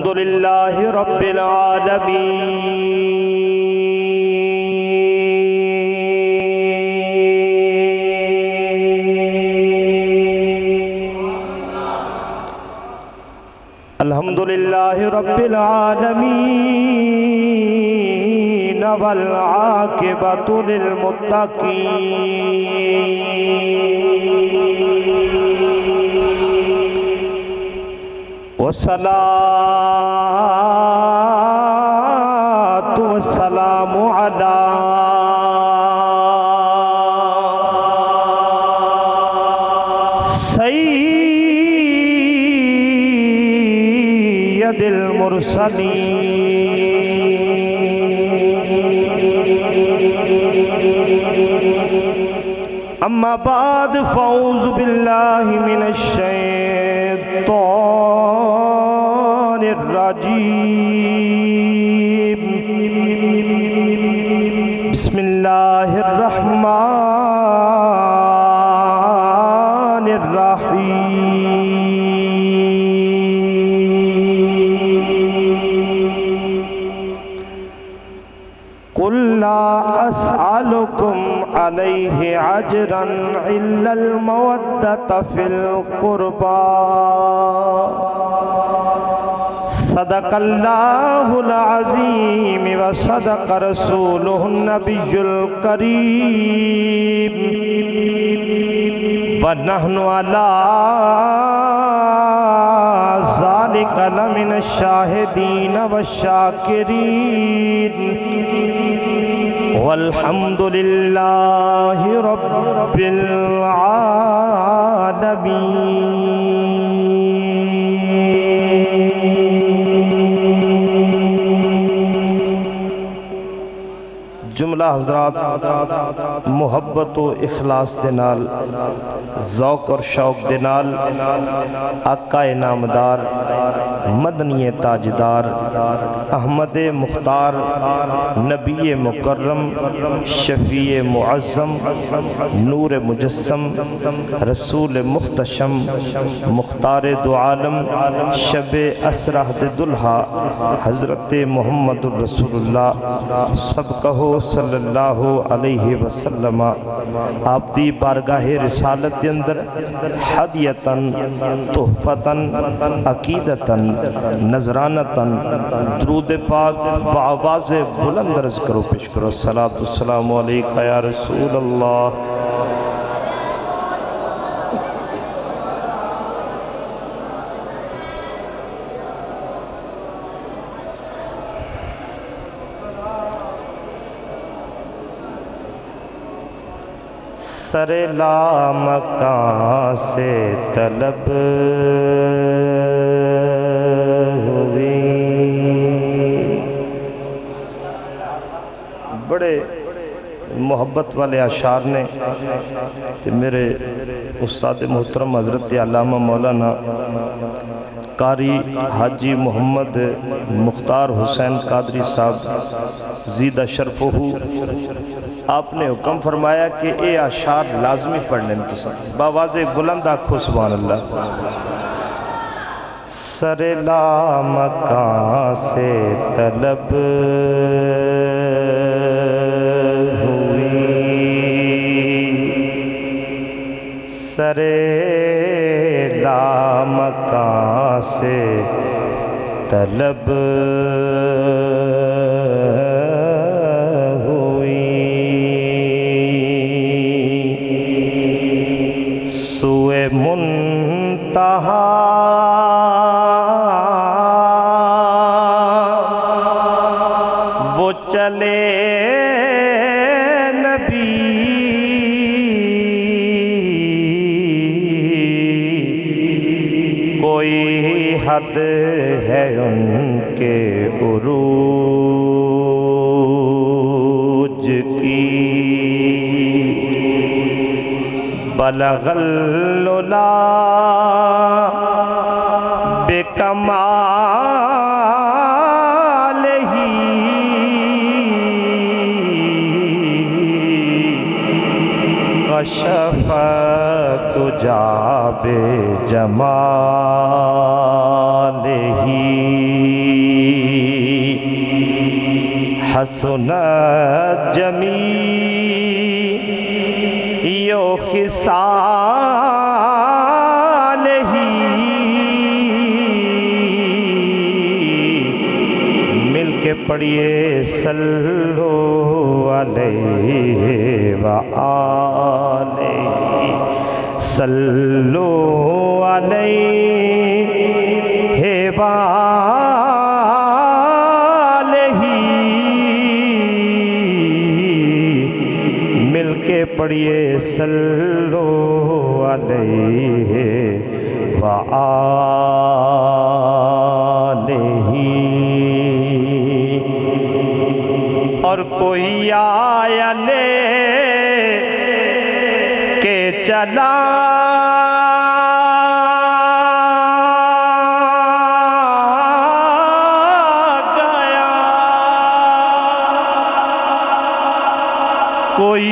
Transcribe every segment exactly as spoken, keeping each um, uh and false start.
الحمدللہ رب العالمین الحمدللہ رب العالمین والعاقبۃ للمتقین والصلاة والسلام على سيد المرسلين أما بعد فأعوذ بالله من الشيطان الرجيم بسم الله الرحمن الرحيم قل لا أسألكم عليه أجرا إلا المودة في القربى صدق الله العظيم وصدق رسوله النبي الكريم ونحن على ذلك لمن الشاهدين والشاكرين والحمد لله رب العالمين جملہ حضرات محبت و اخلاص دے نال ذوق اور شوق دے نال آقا نامدار مدنی تاجدار احمد مختار نبی مکرم شفیع معظم نور مجسم رسول مختشم مختار دو عالم شب اسرہ دلہا حضرت محمد رسول اللہ سب کہو صلی اللہ علیہ وسلم آپ دی بارگاہ رسالت دے اندر حدیتاً تحفتاً عقیدتاً نظرانتاً درود پاک بآواز بلند عرض کرو پیش کرو صلاۃ والسلام علیکہ یا رسول اللہ سر لامکان سے طلب ہوئی بڑے محبت والے اشعار نے کہ میرے استاد محترم حضرت علامہ مولانا قاری حاجی محمد مختار حسین قادری صاحب زیدہ شرفہ آپ نے حکم فرمایا کہ اے اشعار لازمی پڑھنے انتصار باواز بلند آنکھو سبحان اللہ سر لامکان سے طلب ہوئی سر لامکان سے طلب منتہا وہ چلے نبی کوئی حد ہے ان کے عروج کی بلغ العلا بکمالہ کشف تجا بجمالہ حسنت جمیع خصالہ مل کے پڑھیے صلو علیہ وآلہ صلو علیہ وآلہ مل کے پڑھیے صلو علیہ وآلہ اور کوئی آیا لے کے چلا گیا کوئی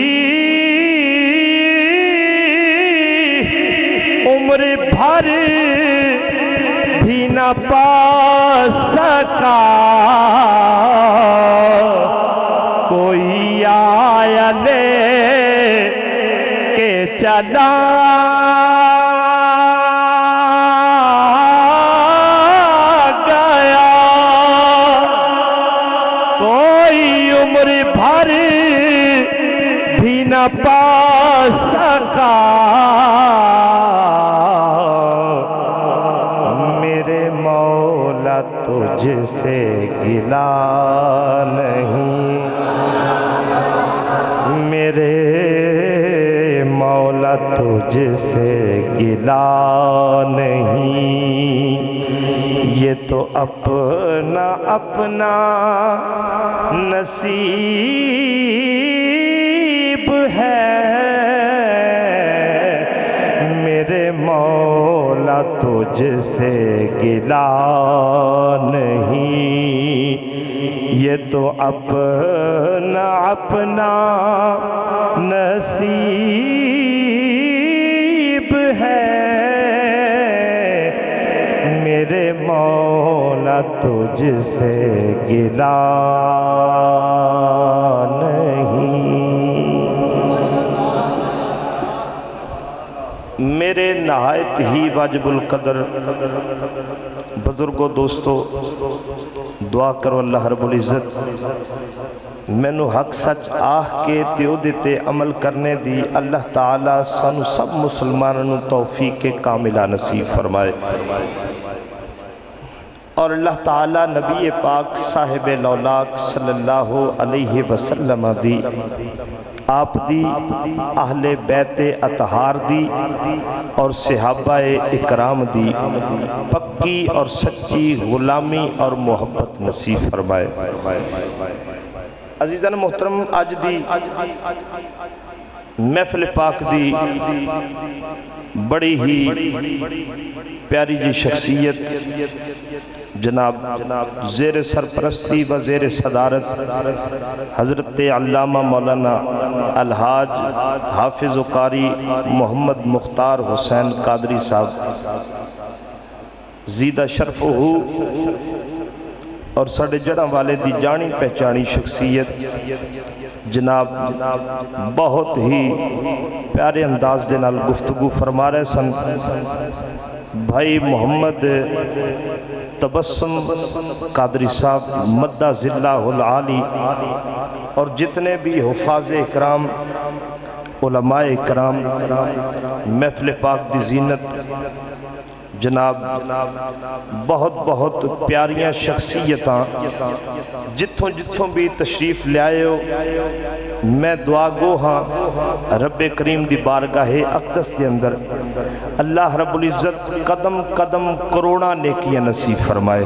عمر بھر بھی نہ پا سکا کوئی آیا لے کے چلا گیا کوئی عمر بھر بھی نہ پا سکا میرے مولا تجھ سے گلا نہیں میرے مولا تجھ سے گلا نہیں یہ تو اپنا اپنا نصیب ہے میرے مولا تجھ سے گلا نہیں یہ تو اپنا اپنا نصیب ہے میرے مولا تجھ سے گلا نہیں میرے نہایت ہی واجب القدر بزرگوں دوستو دعا کرو اللہ رب العزت میں نو حق سچ آہ کے دیو دیتے عمل کرنے دی اللہ تعالیٰ سانو سب مسلمانوں توفیق کاملہ نصیب فرمائے اور اللہ تعالیٰ نبی پاک صاحب لولاک صلی اللہ علیہ وسلم دی آپ دی اہل بیت اطہار دی اور صحابہ اکرام دی پکی اور سچی غلامی اور محبت نصیب فرمائے عزیزان محترم آج دی محفل پاک دی بڑی ہی پیاری جی شخصیت جناب زیر سرپرستی و زیر صدارت حضرت علامہ مولانا الحاج حافظ و قاری محمد مختار حسین قادری صاحب زیدہ شرف ہو اور ساڑھے جڑا والے دی جانی پہچانی شخصیت جناب بہت ہی پیارے انداز دے نال گفتگو فرما رہے سن بھائی محمد تبسم قادری صاحب مدہ ذلہ العالی اور جتنے بھی حفاظ اکرام علماء اکرام محفل پاک دی زینت جناب بہت بہت پیاریاں شخصیتاں جتھوں جتھوں بھی تشریف لے آئے ہو میں دعا گو ہاں رب کریم دی بارگاہ اقدس دے اندر اللہ رب العزت قدم قدم کروڑا نیکیاں نصیب فرمائے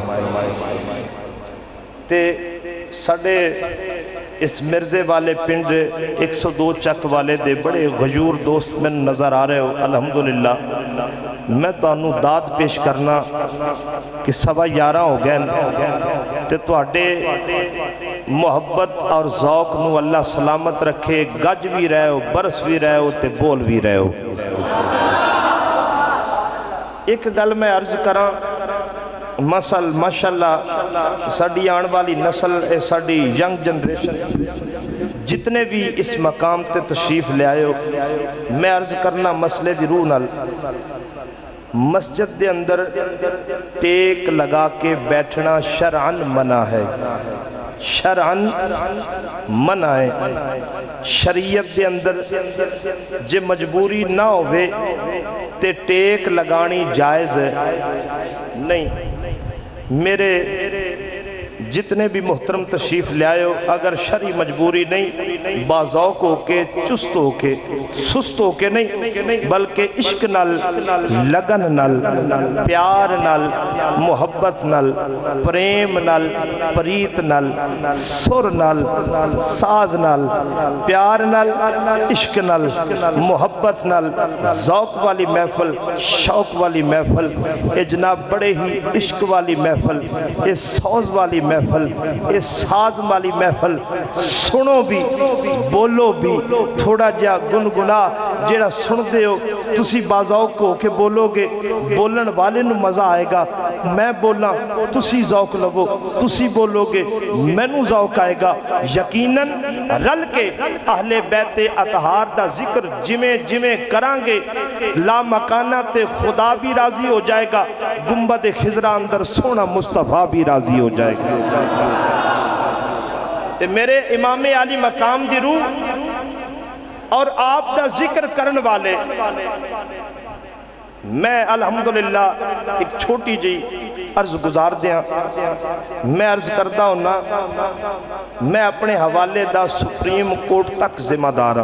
تے ساڑھے اس مرزے والے پنڈ ایک سو دو چک والے دے بڑے غیور دوست میں نظر آ رہے ہو الحمدللہ میں تو انہوں داد پیش کرنا کہ سوا یارہ ہو گئے تے تو اڈے محبت اور ذوق نو اللہ سلامت رکھے گج بھی رہے ہو برس بھی رہے ہو تے بول بھی رہے ہو ایک گل میں عرض کراں مسل ماشاءاللہ ساڑی آن والی نسل اے ساڑی ینگ جنریشن جتنے بھی اس مقام تے تشریف لے آئے ہو، میں عرض کرنا مسئلے دی روح نال، مسجد دے اندر ٹیک لگا کے بیٹھنا شرعن منع ہے، شرعن منع ہے۔ شریعت دے اندر جے مجبوری نہ ہوئے تے ٹیک لگانی جائز ہے نہیں۔ میرے جتنے بھی محترم تشریف لے آئے ہو، اگر شرعی مجبوری نہیں، بازوق ہو کے، چست ہو کے، سست ہو کے نہیں، بلکہ عشق نال، لگن نال، پیار نال، محبت نال، پریم نال، پریت نال، سر نال، ساز نال، پیار نال، عشق نال، محبت نال، ذوق والی محفل، شوق والی محفل، اے جناب بڑے ہی عشق والی محفل، اے سوز والی محفل، اے ساز والی محفل، سنو بھی بولو بھی، تھوڑا جا گنگنا جیڑا سن دے ہو تسی بازوق ہو کہ بولو گے، بولن والے نو مزہ آئے گا، میں بولاں تسی ذوق لگو، تسی بولو گے میں نو ذوق آئے گا۔ یقیناً رل کے اہل بیت اطہار دا ذکر جمیں جمیں کرانگے، لا مکانہ تے خدا بھی راضی ہو جائے گا، گنبد خضرہ اندر سونا مصطفیٰ بھی راضی ہو جائے گا۔ تے میرے امام علی مقام دی روح اور آپ دا ذکر کرن والے، میں الحمدللہ ایک چھوٹی جی عرض گزار دیا، میں عرض کردہ ہونا، میں اپنے حوالے دا سپریم کورٹ تک ذمہ دارا،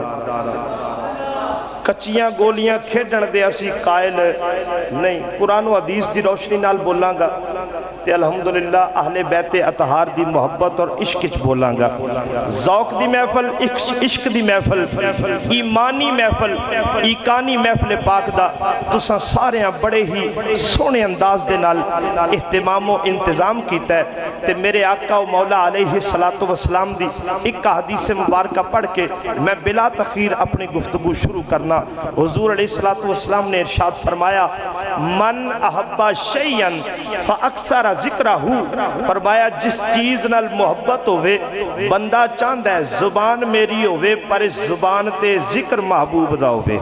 کچیاں گولیاں کھیڑن دے اسی قائل نہیں، قرآن و حدیث دی روشنی نال بولاں گا تے الحمدللہ اہل بیت اطہار دی محبت اور عشق چ بولاں گا۔ ذوق دی محفل، عشق دی محفل، ایمانی محفل، ایکانی محفل پاک دا تساں سارے ہیں بڑے ہی سونے انداز دے نال اہتمام و انتظام کیتا ہے تے میرے آقا و مولا علیہ السلام دی ایک حدیث مبارکہ پڑھ کے میں بلا تخیر اپنی گفتگو شروع کرنا۔ حضور علیہ السلام نے ارشاد فرمایا من احبا شیئن فاکثر ذکرہ، فرمایا جس چیز نال محبت ہوئے بندہ چاند ہے زبان میری ہوئے پر اس زبان تے ذکر محبوب دا ہوئے۔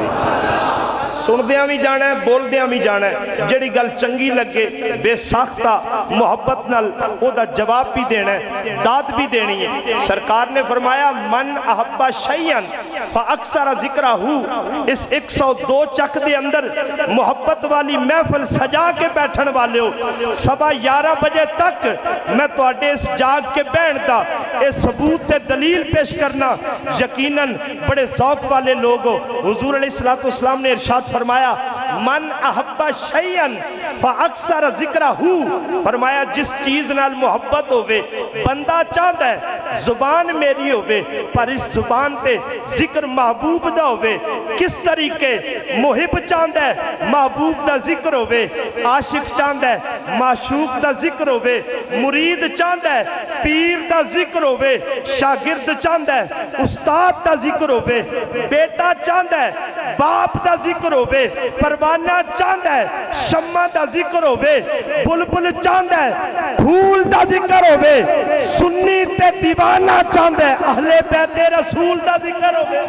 سن دیاں بھی جانا ہے، بول دیاں بھی جانا ہے، جڑی گل چنگی لگے بے ساختہ محبت نال او دا جواب بھی دینا ہے، داد بھی دینی ہے۔ سرکار نے فرمایا من احبا شیئن فاکثر ذکرہ، اس ایک سو دو چک دے اندر محبت والی محفل سجا کے بیٹھن والے ہو، سبا یارہ بجے تک میں تو اڈے اس جاگ کے بین دا اس ثبوت سے دلیل پیش کرنا یقیناً بڑے ذوق والے لوگ ہو۔ حضور علیہ السلام نے ارشاد فرمایا من احبا شیئن فاکثر ذکرہ، فرمایا جس چیز نال محبت ہوئے بندہ چاہتا ہے زبان میری ہوئے پر اس زبان تے ذکر محبوب دا ہوئے۔ کس طریقے محب چاہتا ہے محبوب دا ذکر ہوئے، عاشق چاہتا ہے معشوق دا ذکر ہوئے، مرید چاہتا ہے پیر دا ذکر ہوئے، شاگرد چاہتا ہے استاد دا ذکر ہوئے، بیٹا چاہتا ہے باپ دا ذکر ہوئے، پروانہ چاہتا ہے شمع دا ذکر ہوئے، بلبل چاہتا ہے پھول دا ذکر ہوئے، سنی تے دیوانہ چاہتا ہے اہل بیت رسول دا ذکر ہوئے۔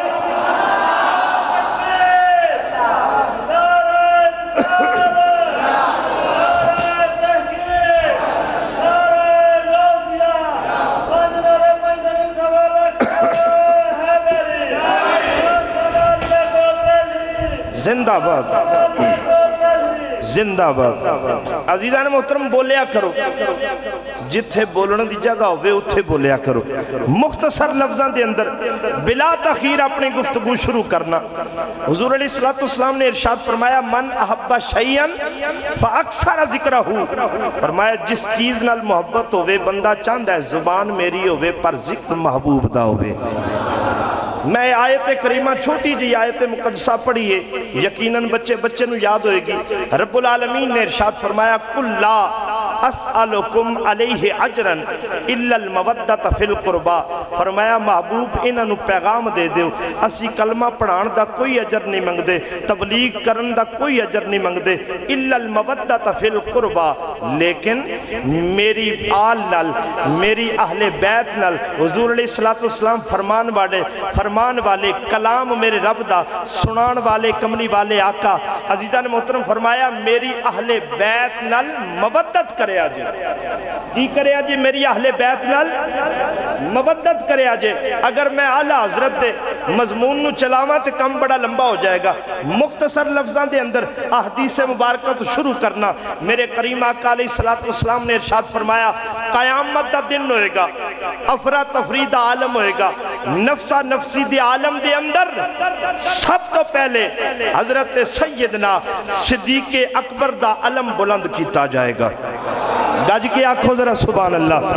زندہ باد، زندہ باد۔ عزیزان محترم بولیا کرو، جتھے بولنے دی جگہ ہوئے اتھے بولیا کرو، مختصر لفظاں دے اندر بلا تخیر اپنی گفتگو شروع کرنا۔ حضور علیہ السلام نے ارشاد فرمایا من احبا شیئن فاکثر ذکرہ، فرمایا جس چیز نال محبت ہوئے بندہ چاہتا ہے زبان میری ہوئے پر ذکر محبوب دا ہوئے۔ میں آیت کریمہ چھوٹی جی آیت مقدسہ پڑھیے، یقیناً بچے بچے نو یاد ہوئے گی۔ رب العالمین نے ارشاد فرمایا کل لا اسألکم علیہ اجرن الا المودۃ فی القربا، فرمایا محبوب انہاں نو پیغام دے دیو اسی کلمہ پڑھان دا کوئی اجر نہیں منگ دے، تبلیغ کرن دا کوئی اجر نہیں منگ دے، الا المودۃ فی القربا، لیکن میری آل نال میری اہل بیت نال حضور علیہ السلام فرمان والے فرمان والے کلام میرے رب دا سنان والے کملی والے آقا عزیزان محترم فرمایا میری اہل بیت نال مودت کرے آجے، کی کرے آجے میری اہل بیت نال مودت کرے آجے۔ اگر میں اعلیٰ حضرت دے مضمون نو چلاواں تے کم بڑا لمبا ہو جائے گا، مختصر لفظاں دے اندر احادیث مبارکہ تو شروع کرنا، میرے کریم آقا علیہ السلام نے ارشاد فرمایا قیامت دا دن ہوئے گا، افرا تفرید عالم ہوئے گا، نفسہ نفسی دی عالم دے اندر سب تو پہلے حضرت سیدنا صدیق اکبر دا علم بلند کیتا جائے گا۔ گاج کے آنکھوں ذرا سبحان اللہ۔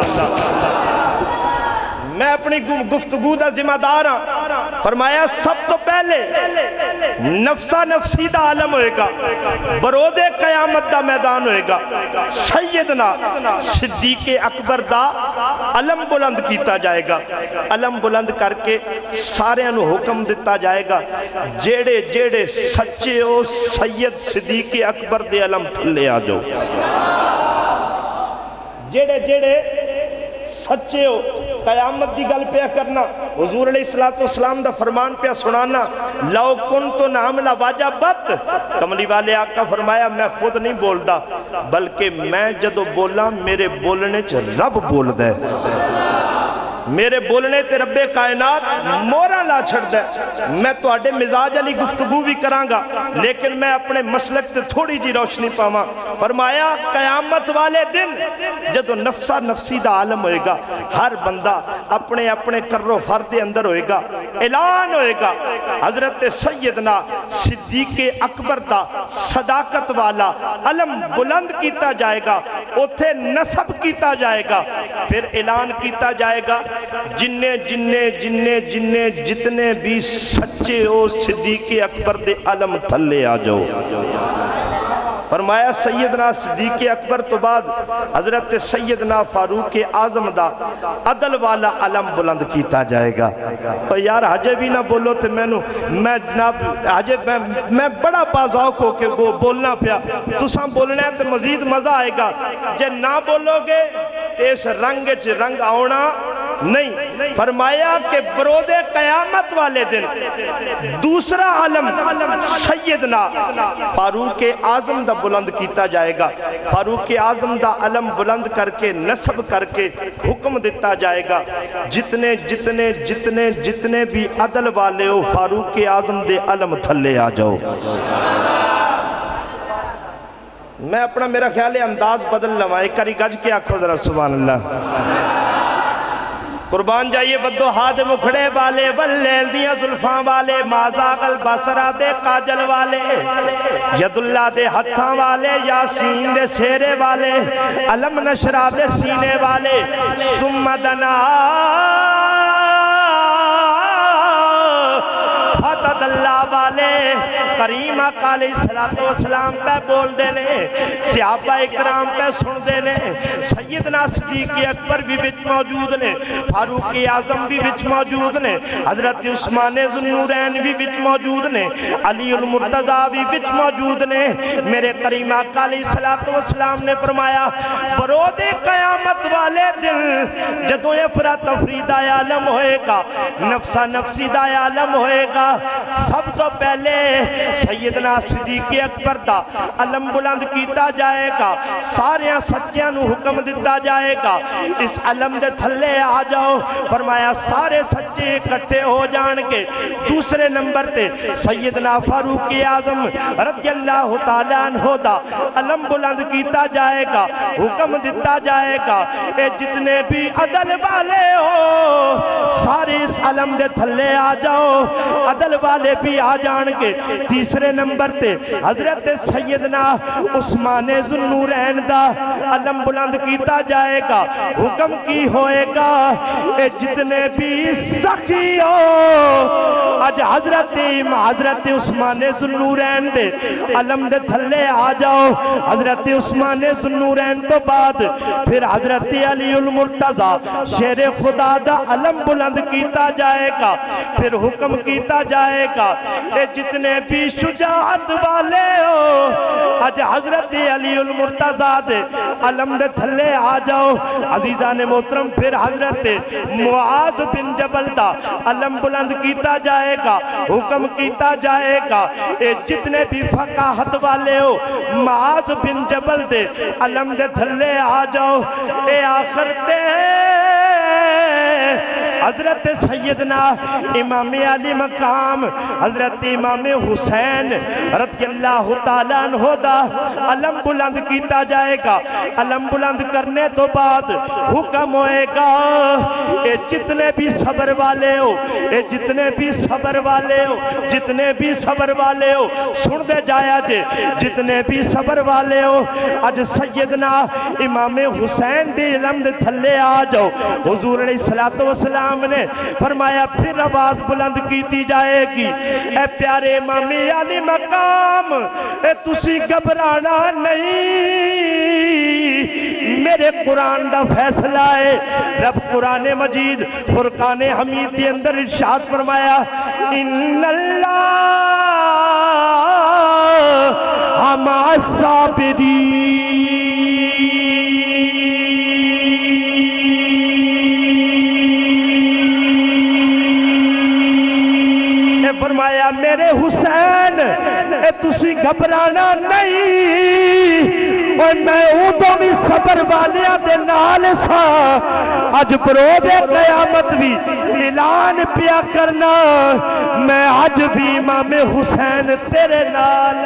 میں اپنی گفتگو دا ذمہ دار ہاں، فرمایا سب تو پہلے نفسہ نفسی دا عالم ہوئے گا، برود قیامت دا میدان ہوئے گا، سیدنا صدیق اکبر دا علم بلند کیتا جائے گا۔ علم بلند کر کے سارے انو حکم دیتا جائے گا جیڑے جیڑے سچے ہو سید صدیق اکبر دے علم تھلے آ جاؤ، جیڑے جیڑے سچے ہو قیامت دی گل پہ کرنا، حضور علیہ السلام دا فرمان پہ سنانا، لو کنتو نعمل واجبت، کملی والے آقا فرمایا میں خود نہیں بول دا بلکہ میں جدو بولا میرے بولنے چھ رب بول دے، میرے بولنے تے رب کائنات مورا لا چھڑ دے۔ میں تو آڈے مزاج علی گفتگو بھی کرانگا لیکن میں اپنے مسلک تے تھوڑی جی روشنی پاواں۔ فرمایا قیامت والے دن جدو نفسہ نفسی دا عالم ہوئے گا، ہر بندہ اپنے اپنے کر و فر دے اندر ہوئے گا، اعلان ہوئے گا حضرت سیدنا صدیق اکبر دا صداقت والا علم بلند کیتا جائے گا، اتھے نصب کیتا جائے گا، پھر اعلان کیتا جائے گا جننے جننے جننے جننے جتنے بھی سچے ہو صدیق اکبر دے علم تھلے آ جاؤ۔ فرمایا سیدنا صدیق اکبر تو بعد حضرت سیدنا فاروق اعظم دا عدل والا علم بلند کیتا جائے گا۔ اور یار حجے بھی نہ بولو تے میں نو میں جناب حجے میں, میں بڑا بازاؤک ہو کے بولنا پیا، تساں بولنا ہے تے مزید مزہ آئے گا، جے نہ بولو گے تے اس رنگ چ رنگ آونا نہیں۔ فرمایا کہ برود قیامت والے دن دوسرا علم سیدنا فاروق اعظم دا بلند کیتا جائے گا، فاروق اعظم دا علم بلند کر کے نصب کر کے حکم دیتا جائے گا جتنے جتنے جتنے جتنے بھی عدل والے ہو فاروق اعظم دے علم تھلے آ جاؤ۔ میں اپنا میرا خیال ہے انداز بدل لواں، ایک کری گج کے آنکھوں ذرا سبحان اللہ۔ قربان جائیے بدو ہاتھ مکھڑے والے واللیل دیاں زلفاں والے مازاغل بسرہ دے قاجل والے ید اللہ دے ہتھاں والے یاسین دے سیرے والے علم نشرہ دے سینے والے سمدنا فتد اللہ والے کریم آقا علیہ السلام پہ بول دینے، صحابہ اکرام پہ سن دینے، سیدنا صدیق اکبر بھی بچ موجود نے، فاروق اعظم بھی بچ موجود نے، حضرت عثمان ذوالنورین بھی بچ موجود نے، علی المرتضیٰ بھی بچ موجود نے۔ میرے کریم آقا علیہ السلام نے فرمایا برود قیامت والے دل جدو افرا تفرید عالم ہوئے گا، نفسہ نفسی دا عالم ہوئے گا، سب تو پہلے سیدنا صدیق اکبر دا علم بلند کیتا جائے گا، سارے سچیاں نو حکم دیتا جائے گا اس علم دے تھلے آ جاؤ۔ فرمایا سارے سچے اکٹھے ہو جان کے دوسرے نمبر تے سیدنا فاروق اعظم رضی اللہ تعالیٰ عنہ دا علم بلند کیتا جائے گا، حکم دیتا جائے گا گا اے جتنے بھی عدل والے ہو سارے اس علم دے تھلے آ جاؤ عدل والے بھی آ جان کے تیسرے نمبر تے حضرت سیدنا عثمان ذوالنورین دا علم بلند کیتا جائے گا حکم کی ہوئے گا اے جتنے بھی سخی ہو آج حضرت حضرت عثمان ذوالنورین دے علم دے تھلے آ جاؤ حضرت عثمان ذوالنورین تو بعد پھر حضرت علی المرتضی شیر خدا دا علم بلند کیتا جائے گا پھر حکم کیتا جائے گا اے جتنے بھی شجاعت والے ہو آج حضرت علی المرتضی دے علم دے تھلے آ جاؤ عزیزان محترم پھر حضرت معاذ بن جبل دا علم بلند کیتا جائے گا حکم کیتا جائے گا اے جتنے بھی فقاہت والے ہو معاذ بن جبل دے علم دے تھلے آ جاؤ اے آخر تے حضرت سیدنا امام علی مقام حضرت امام حسین رضی اللہ تعالیٰ عنہ دا علم بلند کیتا جائے گا علم بلند کرنے تو بعد حکم ہوئے گا اے جتنے بھی صبر والے ہو اے جتنے بھی صبر والے ہو جتنے بھی صبر والے ہو سن دے جایا جے جتنے بھی صبر والے ہو آج سیدنا امام حسین دے علم دے تھلے آ جاؤ حضور علیہ السلام نے فرمایا پھر آواز بلند کیتی جائے گی اے پیارے امام علی مقام اے تسی گھبرانا نہیں میرے قرآن دا فیصلہ ہے رب قرآن مجید فرقان حمید کے اندر ارشاد فرمایا ان اللہ مع الصابرین فرمایا میرے حسین اے تسی گھبرانا نہیں اور میں اوٹوں بھی صبر والیاں دے نال سا آج برود قیامت بھی اعلان پیا کرنا میں آج بھی امام حسین تیرے نال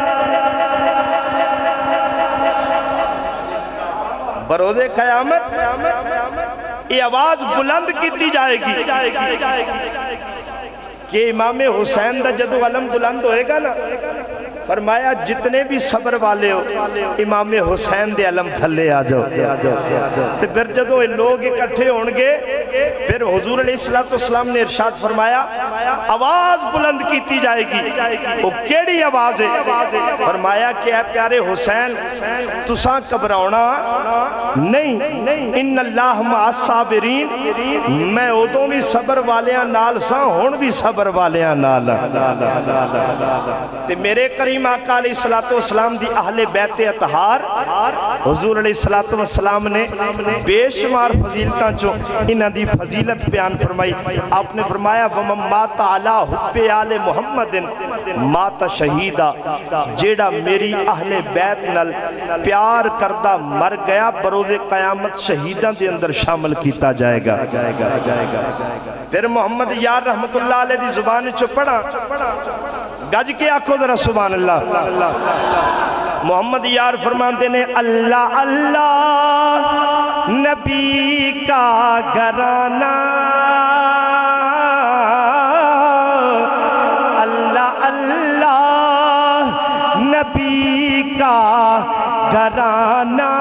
برود قیامت یہ آواز بلند کیتی جائے گی کہ امام حسین دا جدو علم بلند ہوئے گا نا فرمایا جتنے بھی صبر والے ہو امام حسین دے علم تھلے آ جاؤ تو پھر جدو لوگ اکٹھے ہونگے پھر حضور علیہ السلام نے ارشاد فرمایا آواز بلند کیتی جائے گی وہ کیڑی آواز ہے فرمایا کہ اے پیارے حسین تساں گھبراؤنا نہیں ان اللہ مع الصابرین میں ادوں بھی صبر والیاں نال ساں ہون بھی صبر والیاں نال تے میرے کریم آقا علیہ السلام دی اہل بیت اطہار حضور علیہ السلام نے بے شمار فضیلتاں چو انہاں دی فضیلت بیان فرمائی آپ نے فرمایا وَمَن مَاتَ عَلَىٰ حُبِّ آلِ مُحَمَّدٍ مَاتَ شَہِیدًا جیڑا میری اہل بیت نل پیار کردہ مر گیا بروز قیامت شہیداں دے اندر شامل کیتا جائے گا پھر محمد یار رحمت اللہ علیہ دی زبان چو پڑھا گج کے آنکھوں ذرا سبحان اللہ محمد یار فرماتے نے اللہ اللہ نبی کا گھرانہ اللہ اللہ نبی کا گھرانہ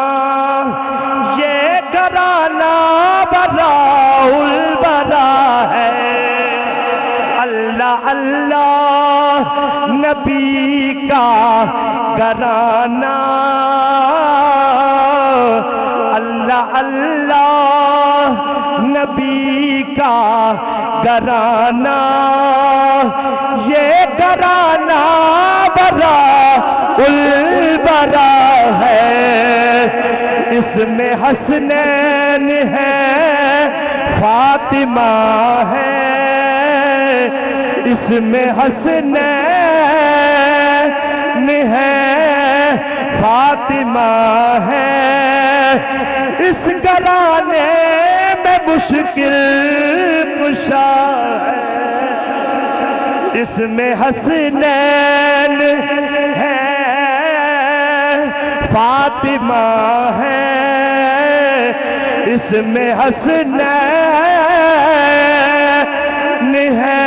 یہ گھرانہ براء البراء ہے اللہ اللہ نبی کا گھرانہ اللہ اللہ نبی کا گھرانہ یہ گھرانہ براء البراء ہے اس میں حسنین ہے فاطمہ ہے اس میں حسنین ہے فاطمہ ہے اس گھرانے میں مشکل کشا ہے اس میں حسنین ہے فاطمہ ہے اس میں حسنین ہے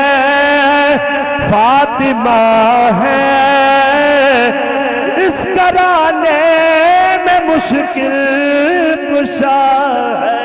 فاطمہ ہے اس گھرانے میں مشکل کشا ہے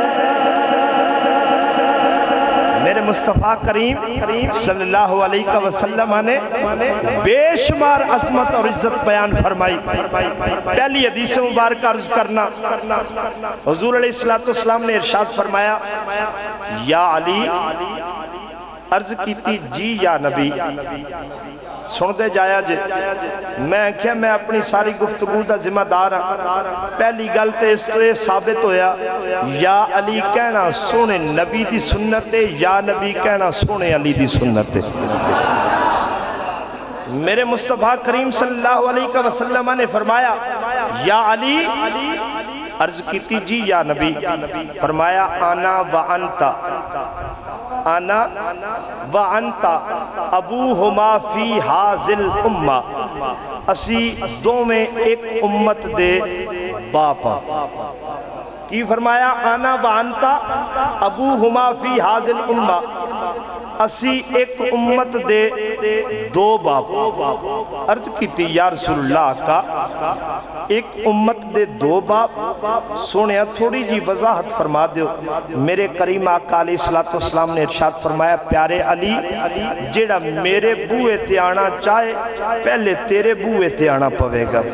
میرے مصطفیٰ کریم صلی اللہ علیہ وسلم نے بے شمار عظمت اور عزت بیان فرمائی پہلی حدیث مبارکہ عرض کرنا حضور علیہ السلام نے ارشاد فرمایا یا علی عرض کیتی جی یا نبی سن دے جایا جے میں کیا میں اپنی ساری گفتگو دا ذمہ دار ہاں پہلی گل تے اس تو یہ ثابت ہویا یا علی کہنا سونے نبی دی سنت ہے یا نبی کہنا سونے علی دی سنت ہے میرے مصطفیٰ کریم صلی اللہ علیہ وسلم نے فرمایا یا علی عرض کیتی جی یا نبی فرمایا انا وانتا انا وانتا ابوہما فی حاضل امہ اسی دو میں ایک امت دے باپا کی فرمایا انا وانتا ابوہما فی حاضل امہ اسی ایک امت دے دو باپ عرض کی تھی یا رسول اللہ کا ایک امت دے دو باپ سونیا تھوڑی جی وضاحت فرما دیو میرے کریم آقا علیہ السلام نے ارشاد فرمایا پیارے علی جیڑا میرے بوئے تے آنا چاہے پہلے تیرے بوئے تے آنا پوے گا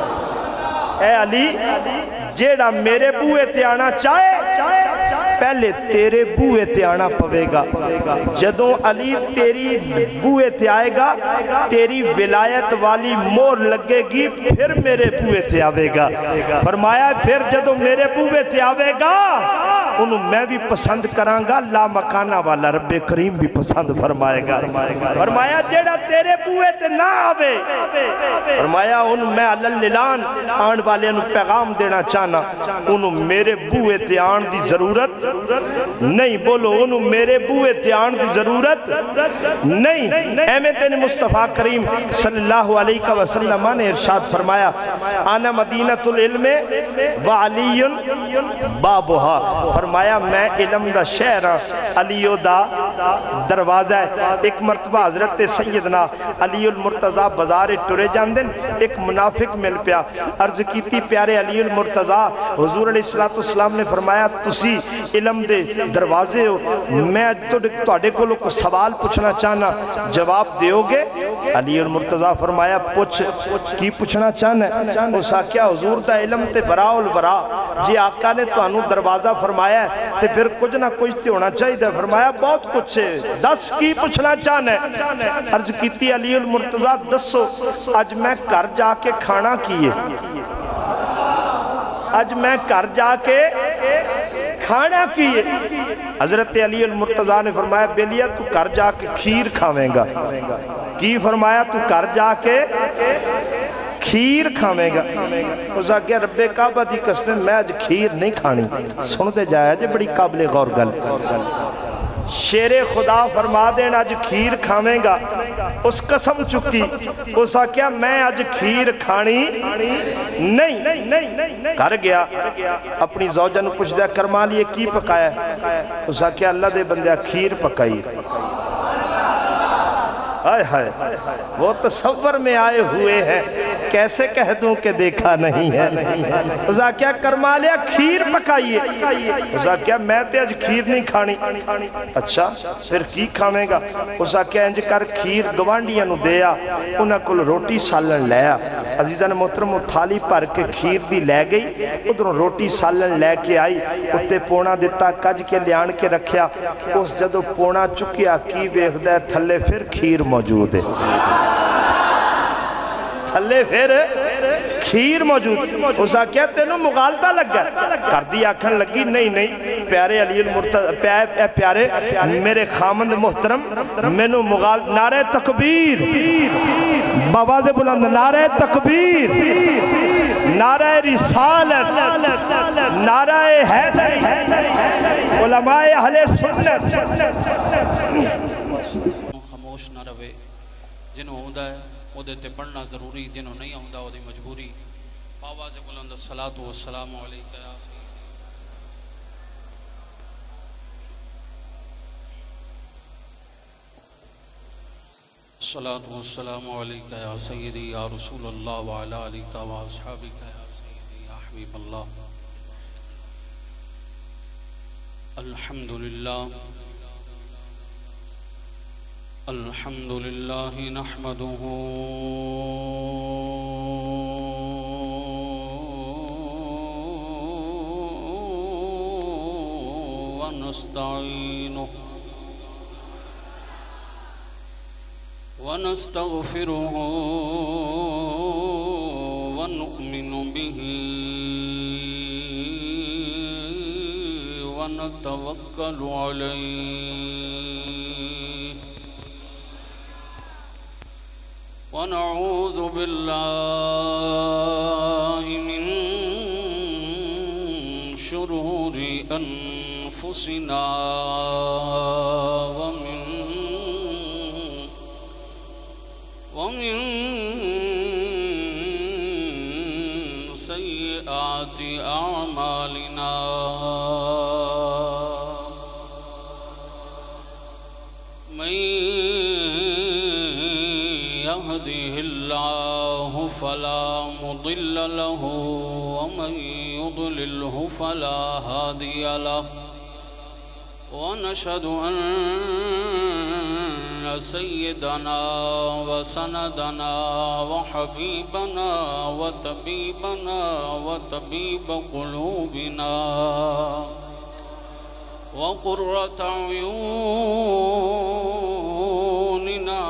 اے علی جیڑا میرے بوئے تے آنا چاہے پہلے تیرے بوئے تے آنا پوے گا جدوں علی تیری بوئے تے آئے گا تیری ولایت والی مور لگے گی پھر میرے بوئے تے آوے گا فرمایا پھر جدوں میرے بوئے تے آوے گا انہوں میں بھی پسند کرانگا لا مکانہ والا رب کریم بھی پسند فرمائے گا فرمایا جیڑا تیرے بوئے تے نہ آوے فرمایا انہوں میں علاللان آن والے انہوں پیغام دینا چاہنا انہوں میرے بوئے تے آن دی ضرورت نہیں بولو انہوں میرے بوئے تے آن دی ضرورت نہیں احمد مصطفیٰ کریم صلی اللہ علیہ وسلم نے ارشاد فرمایا آنا مدینۃ العلم وعلی بابوہا فرمایا میں علم دا شہر علیو دا دروازہ ہے ایک مرتبہ حضرت سیدنا علی المرتضی بازار ٹرے جاندن ایک منافق مل پیا عرض کیتی پیارے علی المرتضی حضور علیہ السلام نے فرمایا تسی علم دے دروازے ہو میں توڑے کو لوگ سوال پوچھنا چاہنا جواب دیو گے علی المرتضی فرمایا پوچھ کی پوچھنا چاہنا ہے اسا کیا حضور دا علم تے براء البراء جی آقا نے تو انہوں دروازہ فرمایا ہے تے پھر کچھ نہ کچھ تے ہونا چاہیے دے فرمایا بہت کچھ ہے دس کی پوچھنا چاہنا ہے عرض کیتی علی المرتضی دسو آج میں کر جا کے کھانا کیے آج میں کر جا کے کھانا کیے حضرت علی المرتضی نے فرمایا بیلیا تو کر جا کے کھیر کھاویں گا کی فرمایا تو کر جا کے کھیر کھاویں گا اس آگیا رب کعبہ دی قسم میں آج کھیر نہیں کھانی سنتے جایا جے بڑی قابل غور گل شیر خدا فرما دینا آج کھیر کھاویں گا اس قسم چکی اس آگیا میں آج کھیر کھانی نہیں کر گیا اپنی زوجہ نو پوچھ دیا کرما لیے کی پکایا اس آگیا اللہ دے بندیا کھیر پکائی آئے ہائے وہ تصور میں آئے ہوئے ہیں کیسے کہہ دوں کہ دیکھا نہیں ہے اسا کیا کرما لیا کھیر پکائیے اسا کیا میں تے آج کھیر نہیں کھانی اچھا پھر کی کھامیں گا اسا کیا انج کر کھیر گوانڈیاں نو دیا انہاں کل روٹی سالن لیا عزیزان محترم وہ تھالی پر کے کھیر دی لے گئی ادھروں روٹی سالن لے کے آئی اتے پونا دیتا کج کے لیان کے رکھیا اس جدو پونا چکیا کی بیخ دے تھلے پھر کھیر موجود ہے تھلے پھر کھیر موجود اسا کیا تینوں مغالطہ لگ گیا کر دی آکھن لگی نہیں نہیں پیارے علی المرتضی پیارے میرے خامند محترم مینوں مغال نعرہ تکبیر بواز بلند نعرہ تکبیر نعرہ رسالت نعرہ حیدر علماء اہل سنت خاموش نہ روے جنہوں ہوندہ ہے وہ دیتے پڑھنا ضروری جنہوں نہیں ہوندہ وہ دی مجبوری آواز بلند الصلاة والسلام علیکہ یا سید الصلاة والسلام عليك يا سيدي يا رسول الله وعلى آلك وأصحابك يا سيدي يا حبيب الله. الحمد لله الحمد لله نحمده ونستعينه ونستغفره ونؤمن به ونتوكل عليه ونعوذ بالله من شرور أنفسنا ومن ومن سيئات أعمالنا من يهده الله فلا مضل له ومن يضلله فلا هادي له ونشهد أن سيدنا وسندنا وحبيبنا وطبيبنا وطبيب قلوبنا وقرة عيوننا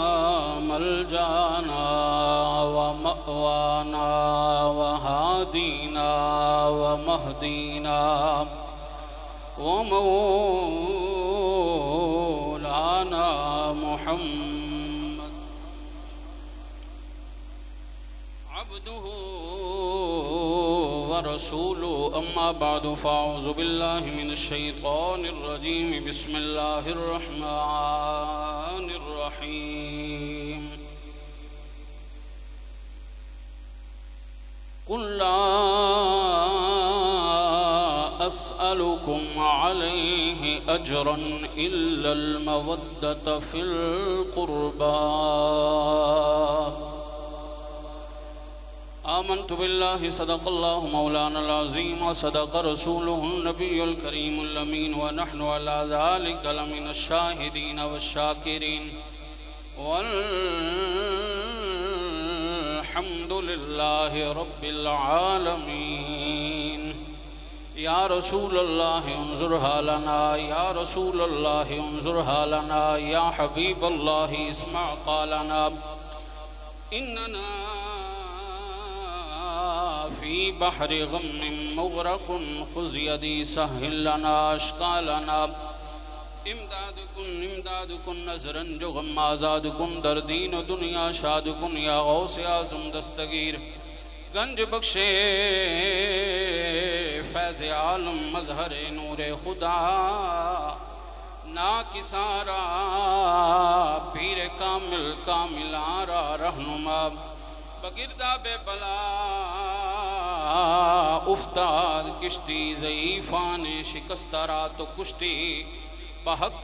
ملجانا ومأوانا وهادينا ومهدينا ومولانا محمد عبده ورسوله. أما بعد فأعوذ بالله من الشيطان الرجيم. بسم الله الرحمن الرحيم. قل لا أسألكم عليه أجرا إلا المودة في القربى. آمنت بالله صدق الله مولانا العظيم وصدق رسوله النبي الكريم الأمين ونحن على ذلك لمن الشاهدين والشاكرين والحمد لله رب العالمين. یا رسول اللہ انظر حالنا یا رسول اللہ انظر حالنا یا حبیب اللہ اسمع قالنا اننا فی بحر غم مغرق خذ یدی سہل لنا اشقالنا امداد کن امداد کن نظرن جو غم آزاد کن در دین و دنیا شاد کن یا غوث اعظم دستگیر گنج بخشے فیض عالم مظہر نور خدا نا کسارا پیر کامل کامل آرا رہنما بگردہ بے بلا افتاد کشتی ضعیفان شکستہ رات و کشتی بحق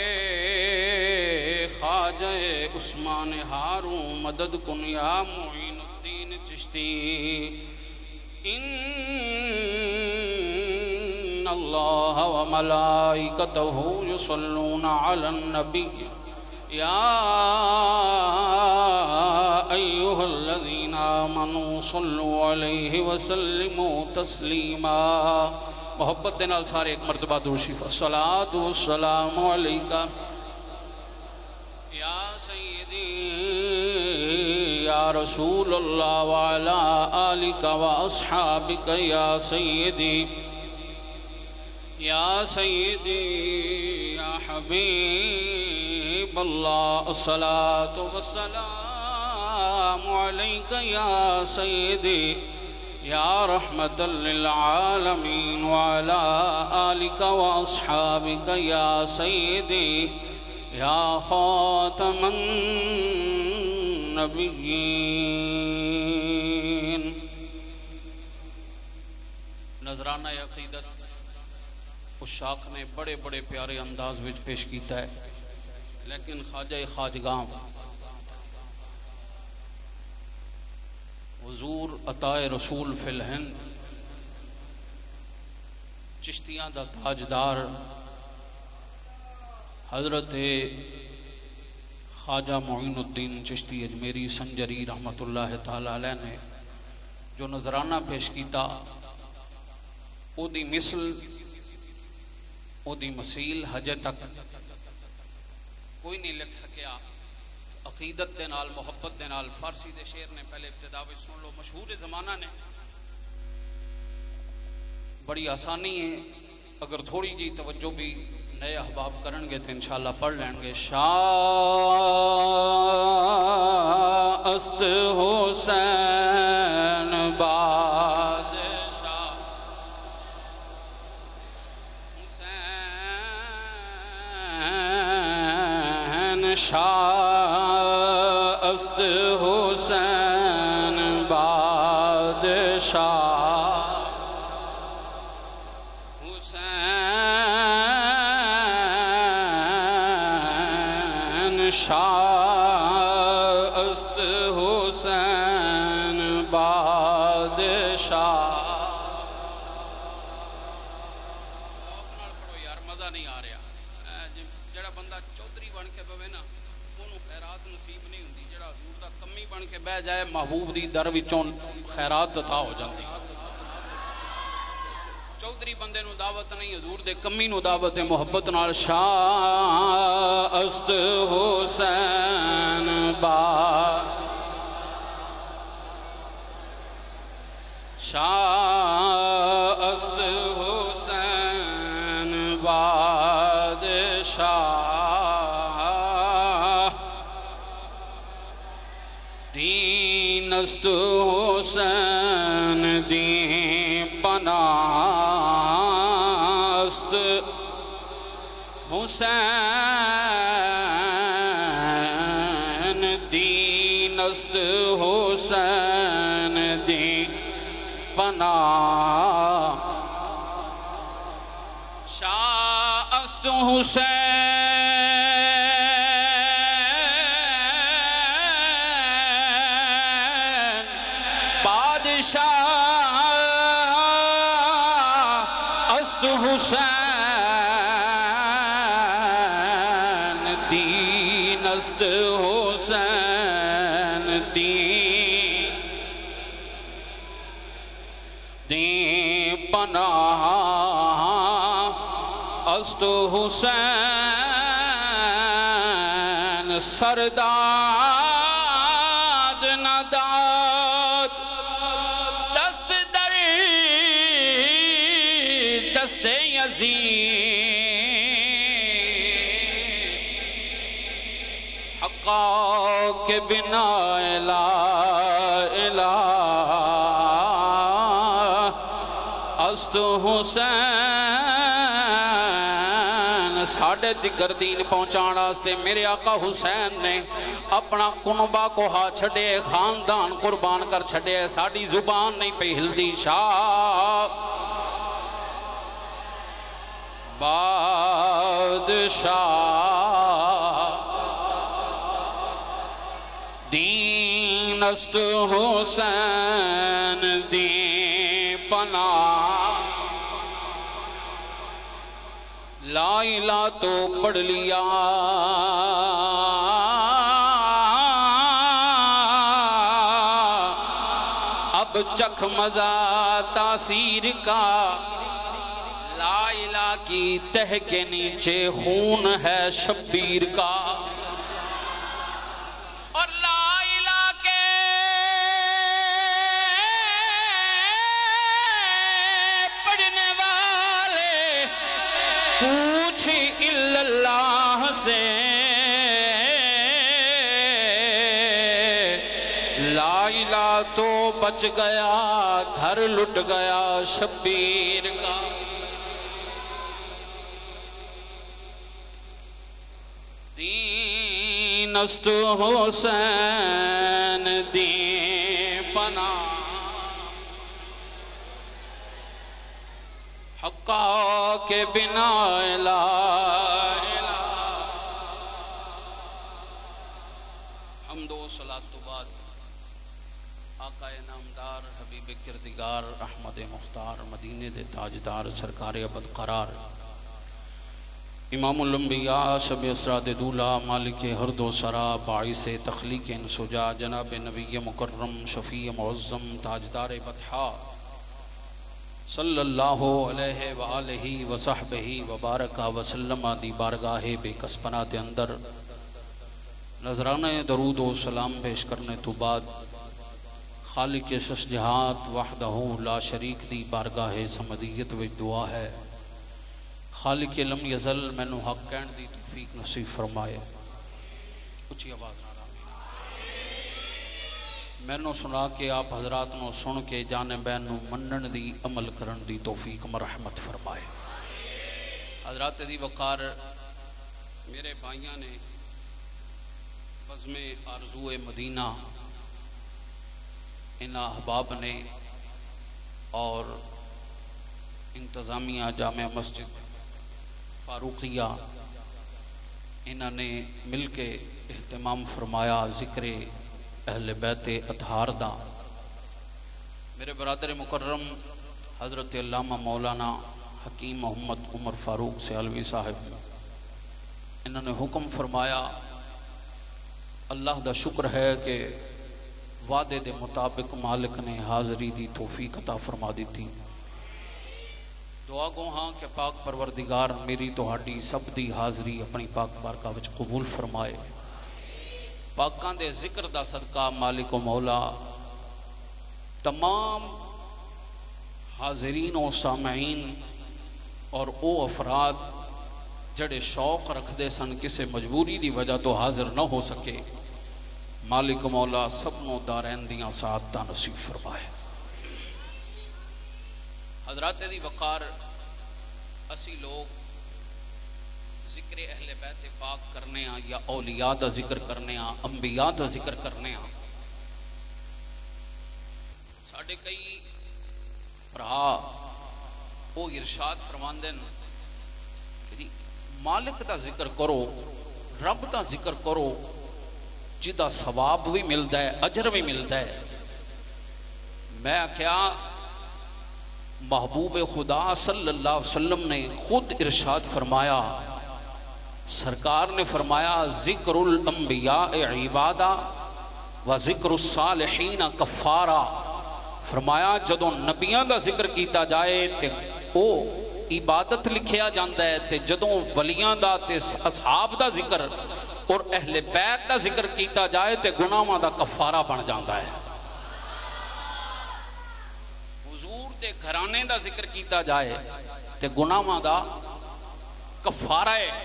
خواجہ عثمان ہارون مدد کن یا معین الدین چشتی. ان اللہ وملائکتہ یصلون علی النبی یا ایہا الذین آمنوا صلوا علیہ وسلموا تسلیما. محبت دے نال سارے ایک مرتبہ درود شریف. الصلاۃ والسلام علیکہ یا سیدی یا رسول اللہ وعلا آلک و اصحابک یا سیدی یا سیدی یا حبیب اللہ. الصلاۃ والسلام علیک یا سیدی یا رحمت للعالمین وعلا آلک و اصحابک یا سیدی یا خاتم النبیین. نظرانہ عقیدت اشاق نے بڑے بڑے پیارے انداز وچ پیش کیتا ہے، لیکن خواجہ خواجگاں حضور عطائے رسول فی الہند چشتیاں دا تاجدار حضرت خواجہ معین الدین چشتی اجمیری سنجری رحمت اللہ تعالی علیہ نے جو نظرانہ پیش کیتا او دی مثل او دی مسیل حجے تک کوئی نہیں لکھ سکیا. عقیدت دے نال محبت دے نال فارسی دے شعر نے پہلے ابتدا وچ سن لو. مشہور زمانہ نے بڑی آسانی ہے اگر تھوڑی جی توجہ بھی نئے احباب کرن گے تو انشاءاللہ پڑھ لیں گے. شاہ است حسین بادشاہ حسین شاہ است حسین بادشاہ شاہ است حسین بادشاہ. یار مزہ نہیں آ رہا. جڑا بندہ چودھری بن کے بوے نا انہوں خیرات نصیب نہیں ہوندی. جڑا حضور دا کمی بن کے بہ جائے محبوب دی در وچوں خیرات عطا ہو جاندی. چودھری بندے نو دعوت نہیں حضور دے کمی نو دعوت محبت نال. شاہ است حسین با شاہ است حسین بادشاہ دین است حسین دین پناہ است حسین دین است حسین دین پناہ. شاہ است حسین بادشاہ است حسین دین است حسین دین دین پناہ است حسین سرداد نداد دست در دست یزید حقا کے بنا لا الہ است حسین. ساڑھے دگر دین پہنچانا آستے میرے آقا حسین نے اپنا کنبہ کو ہاں چھڑے خاندان قربان کر چھڑے. ساڑھی زبان نہیں پہ ہلدی. شاہ بادشاہ دین است حسین دین پناہ. لا الہ تو پڑھ لیا اب چکھ مزہ تاثیر کا. لا الہ کی تہ کے نیچے خون ہے شبیر کا. اور لا الہ کے پڑھنے والے پوچھ اللہ سے. لا الہ تو بچ گیا گھر لٹ گیا شبیر کا. دین است حسین دین پناہ حقا کے بنا لا الہ. حمد و صلاۃ تو بعد آقا نام حبیب کردگار احمد مختار مدینے دے تاجدار سرکار ابد قرار امام الانبیاء شب اسراد دولا مالک ہرد و سرا باعث تخلیق سجا جناب نبی مکرم شفیع معظم تاجدار بطحا صلی اللہ علیہ وآلہ وصحبہ وبارکہ وسلم دی بارگاہ بے کسپنات اندر نظرانہ درود و سلام پیش کرنے تو بعد خالق شش جہات وحدہ لا شریک دی بارگاہ سمدیت وچ دعا ہے خالق لم یزل مینو حق کہن دی توفیق نصیب فرمائے. اچھی آواز نہ مینو سنا کے آپ حضرات نو سن کے جانبین نو منن دی عمل کرن دی توفیق مرحمت فرمائے. حضرات دی وقار میرے بھائیاں نے بزم آرزو مدینہ ان احباب نے اور انتظامیہ جامع مسجد فاروقیہ انہوں نے مل کے اہتمام فرمایا ذکر اہل بیت اطہار دا. میرے برادر مکرم حضرت علامہ مولانا حکیم محمد عمر فاروق سیالوی صاحب انہوں نے حکم فرمایا. اللہ دا شکر ہے کہ وعدے دے مطابق مالک نے حاضری دی توفیق عطا فرما دی تھی. دعا گو ہاں کہ پاک پروردگار میری توہاڈی سب دی حاضری اپنی پاک بارگاہ وچ قبول فرمائے. پاکاں دے ذکر دا صدقہ مالک و مولا تمام حاضرین و سامعین اور او افراد جڑے شوق رکھ دے سن کسے مجبوری دی وجہ تو حاضر نہ ہو سکے مالک و مولا سب نو دارین دیاں سعادتاں نصیب فرمائے. حضرات دی وقار اسی لوگ ذکر اہل بیت پاک کرنے ہاں یا اولیاء دا ذکر کرنے ہاں انبیاء دا ذکر کرنے ہاں ساڑھے کئی پرہا وہ ارشاد فرماندن کہ مالک دا ذکر کرو رب دا ذکر کرو جدا ثواب بھی ملتا ہے اجر بھی ملتا ہے. میں کیا محبوب خدا صلی اللہ علیہ وسلم نے خود ارشاد فرمایا سرکار نے فرمایا ذکر الانبیاء عبادہ و ذکر الصالحین کفارہ. فرمایا جدوں نبیان دا ذکر کیتا جائے تے او عبادت لکھیا جاندہ ہے تے جدوں ولیان دا تے اصحاب دا ذکر اور اہل بیت دا ذکر کیتا جائے تے گناہاں دا کفارہ بن جاندہ ہے. حضور دے گھرانے دا ذکر کیتا جائے تے گناہاں دا کفارہ ہے.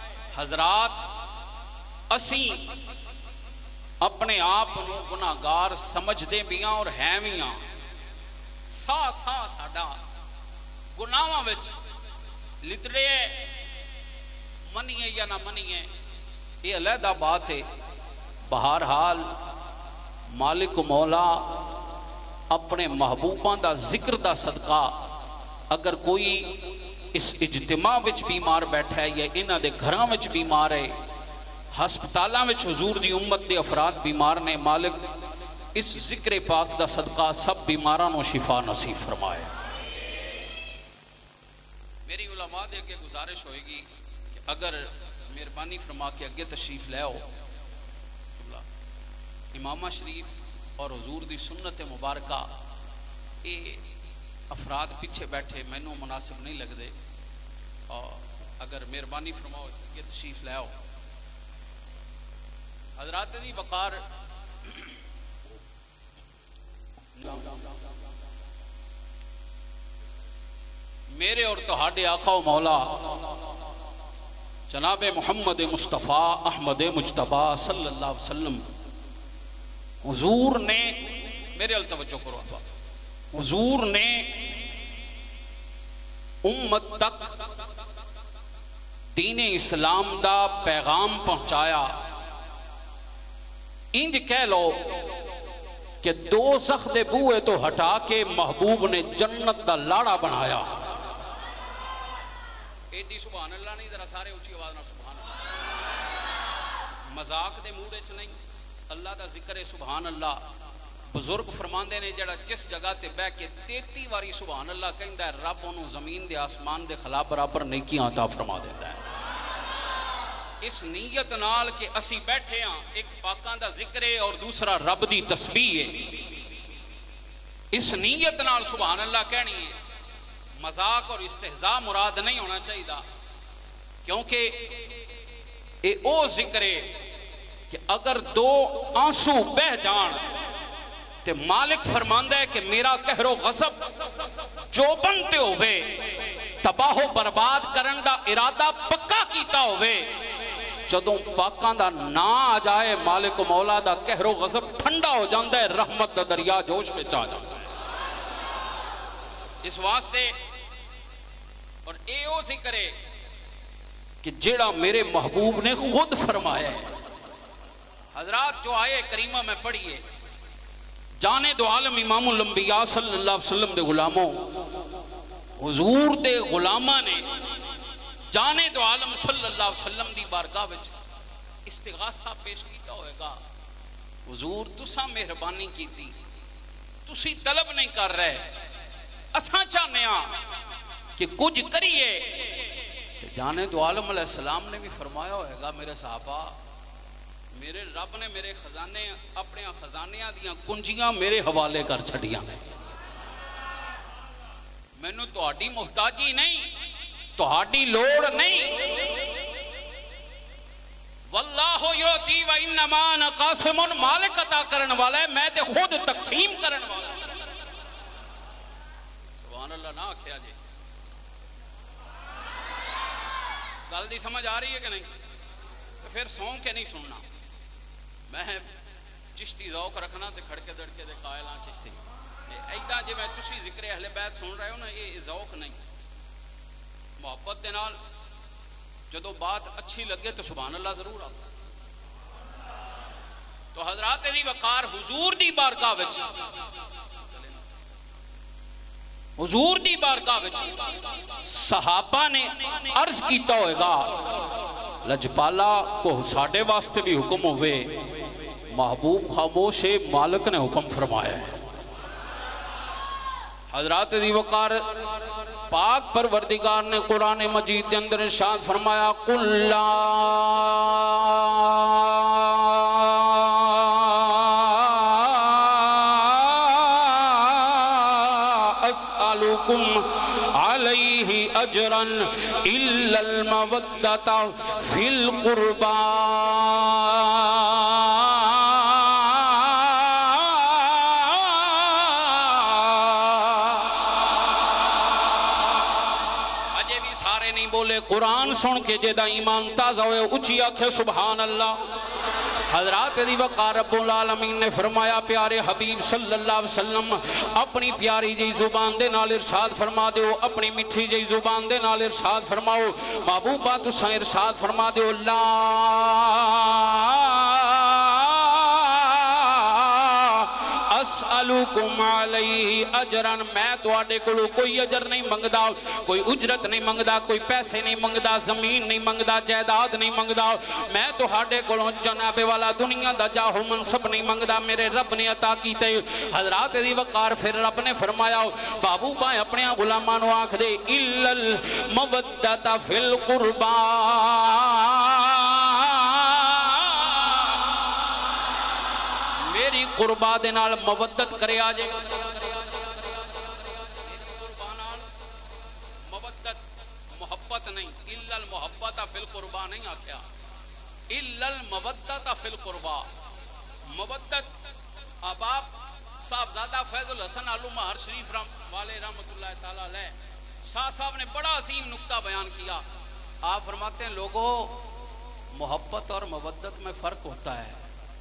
حضرات اسی اپنے آپ نو گناہگار سمجھ دے بیاں اور ہیں بیاں سا سا ساڑا گناہاں وچ لتڑے منیے یا نہ منیے یہ علیحدہ بات ہے. بہرحال مالک مولا اپنے محبوبان دا ذکر دا صدقہ اگر کوئی اس اجتماع وچ بیمار بیٹھا ہے یا انہاں دے گھراں وچ بیمار ہے ہسپتالاں وچ حضور دی امت دے افراد بیمار نے مالک اس ذکر پاک دا صدقہ سب بیماراں نو شفا نصیب فرمائے. میری علماء دے کے گزارش ہوئے گی کہ اگر مہربانی فرما کے اگے تشریف لے آؤ امامہ شریف اور حضور دی سنت مبارکہ اے افراد پیچھے بیٹھے مینوں مناسب نہیں لگ دے اور اگر مہربانی فرماؤ یہ تشریف لے آؤ. حضرات دی وقار میرے اور تہاڈے آقا و مولا جناب محمد مصطفیٰ احمد مجتبیٰ صلی اللہ علیہ وسلم حضور نے میرے ال توجہ کرو حضور نے امت تک دین اسلام دا پیغام پہنچایا. انج کہہ لو کہ دوزخ دے بوئے تو ہٹا کے محبوب نے جنت دا لاڑا بنایا. ایڈی سبحان اللہ نہیں ذرا سارے اونچی آواز نہ سبحان اللہ. مذاق دے موڈے چ نہیں اللہ دا ذکر ہے سبحان اللہ. بزرگ فرماندے نے جڑا جس جگہ تے بہ کے تیتی واری سبحان اللہ کہندا ہے رب انہوں زمین دے آسمان دے خلا برابر نیکیاں عطا فرما دیتا ہے۔ اس نیت نال کہ اسی بیٹھے ہاں، ایک پاکاں دا ذکر ہے اور دوسرا رب دی تسبیح ہے، اس نیت نال سبحان اللہ کہنی ہے، مذاق اور استہزاء مراد نہیں ہونا چاہیے، کیونکہ اے او ذکر ہے کہ اگر دو آنسو بہ جان تے مالک فرماندہ ہے کہ میرا قہر و غضب جو بنتے ہوئے تباہ و برباد کرن دا ارادہ پکا کیتا ہوئے، جدوں پاکاں دا نا آ جائے مالک و مولا دا قہر و غضب ٹھنڈا ہو جاندہ ہے، رحمت دا دریا جوش میں چاہ جاندہ ہے۔ اس واسطے اور اے او ذکر ہے کہ جیڑا میرے محبوب نے خود فرمایا ہے۔ حضرات جو آئے کریمہ میں پڑھیے، جانے دو عالم امام الانبیاء صلی اللہ علیہ وسلم دے غلاموں، حضور دے غلامہ نے جانے دو عالم صلی اللہ علیہ وسلم دی بارگاہ وچ استغاثہ پیش کیتا ہوئے گا، حضور تسا مہربانی کی تھی، تسی طلب نہیں کر رہے، اساں چاہنے ہاں کہ کچھ کریے۔ جانے دو عالم علیہ السلام نے بھی فرمایا ہوئے گا میرے صحابہ، میرے رب نے میرے خزانے اپنے خزانیاں دیاں کنجیاں میرے حوالے کر چھڑیاں، میں نے تہاڈی محتاجی نہیں، تہاڈی لوڑ نہیں، واللہ یعطی و انما انا قاسم، مالک عطا کرن والا ہے، میں تے خود تقسیم کرن والا ہے۔ سبحان اللہ نہ آکھیا جی، گل دی سمجھ آ رہی ہے کہ نہیں؟ تو پھر سون کے نہیں سننا، میں چشتی ذوق رکھنا تے کھڑکے دڑکے دے قائل ہاں چشتی، ایدہ جی میں تسی ذکر اہل بیت سن رہے ہو نا، یہ ذوق نہیں، محبت دے نال جدو بات اچھی لگے تو سبحان اللہ ضرور آتا۔ تو حضرات علی وقار حضور دی بارگاہ وچ حضور دی بارگاہ وچ صحابہ نے عرض کیتا ہوئے گا، لجپالا کو ساڑھے واسطے بھی حکم ہوئے، محبوب خاموش مالک نے حکم فرمایا ہے۔ حضرات دی وقار پاک پروردگار نے قرآن مجید کے اندر ارشاد فرمایا، قُلْ لَا أَسْأَلُكُمْ عَلَيْهِ أَجْرًا إِلَّا الْمَوَدَّةَ فِي الْقُرْبَى۔ قرآن سن کے جیدہ ایمان تازہ ہوئے اچھی آنکھیں سبحان اللہ۔ حضرات دی وقار رب العالمین نے فرمایا پیارے حبیب صلی اللہ علیہ وسلم اپنی پیاری جی زبان دے نال ارشاد فرما دیو، اپنی مٹھی جی زبان دے نال ارشاد فرماؤ، محبوبہ تساں ارشاد فرما دیو، لا اسألوکم علیہ اجرن، میں تو آڈے کلو کوئی اجر نہیں منگدا، کوئی اجرت نہیں منگدا، کوئی پیسے نہیں منگدا، زمین نہیں منگدا، جائیداد نہیں منگدا، میں تو آڈے کلو جناب والا دنیا دا جاہو منصب نہیں منگدا، میرے رب نے عطا کیتے۔ حضرات دی وقار پھر رب نے فرمایا، بابو بائیں اپنے غلامانو آنکھ دے، اِلَّا الْمَوَدَّةَ فِي الْقُرْبَى، میری قربا دے نال مودت کرے آجے، مودت محبت نہیں، اِلَّا الْمُحَبَّةَ فِي الْقُرْبَى نہیں آکھیا، اِلَّا الْمَوَدَّةَ فِي الْقُرْبَى۔ مودت اباب صاحبزادہ فیض الحسن آلو مہر شریف والے رحمت اللہ تعالیٰ علیہ شاہ صاحب نے بڑا عظیم نکتہ بیان کیا۔ آپ فرماتے ہیں لوگوں، محبت اور مودت میں فرق ہوتا ہے،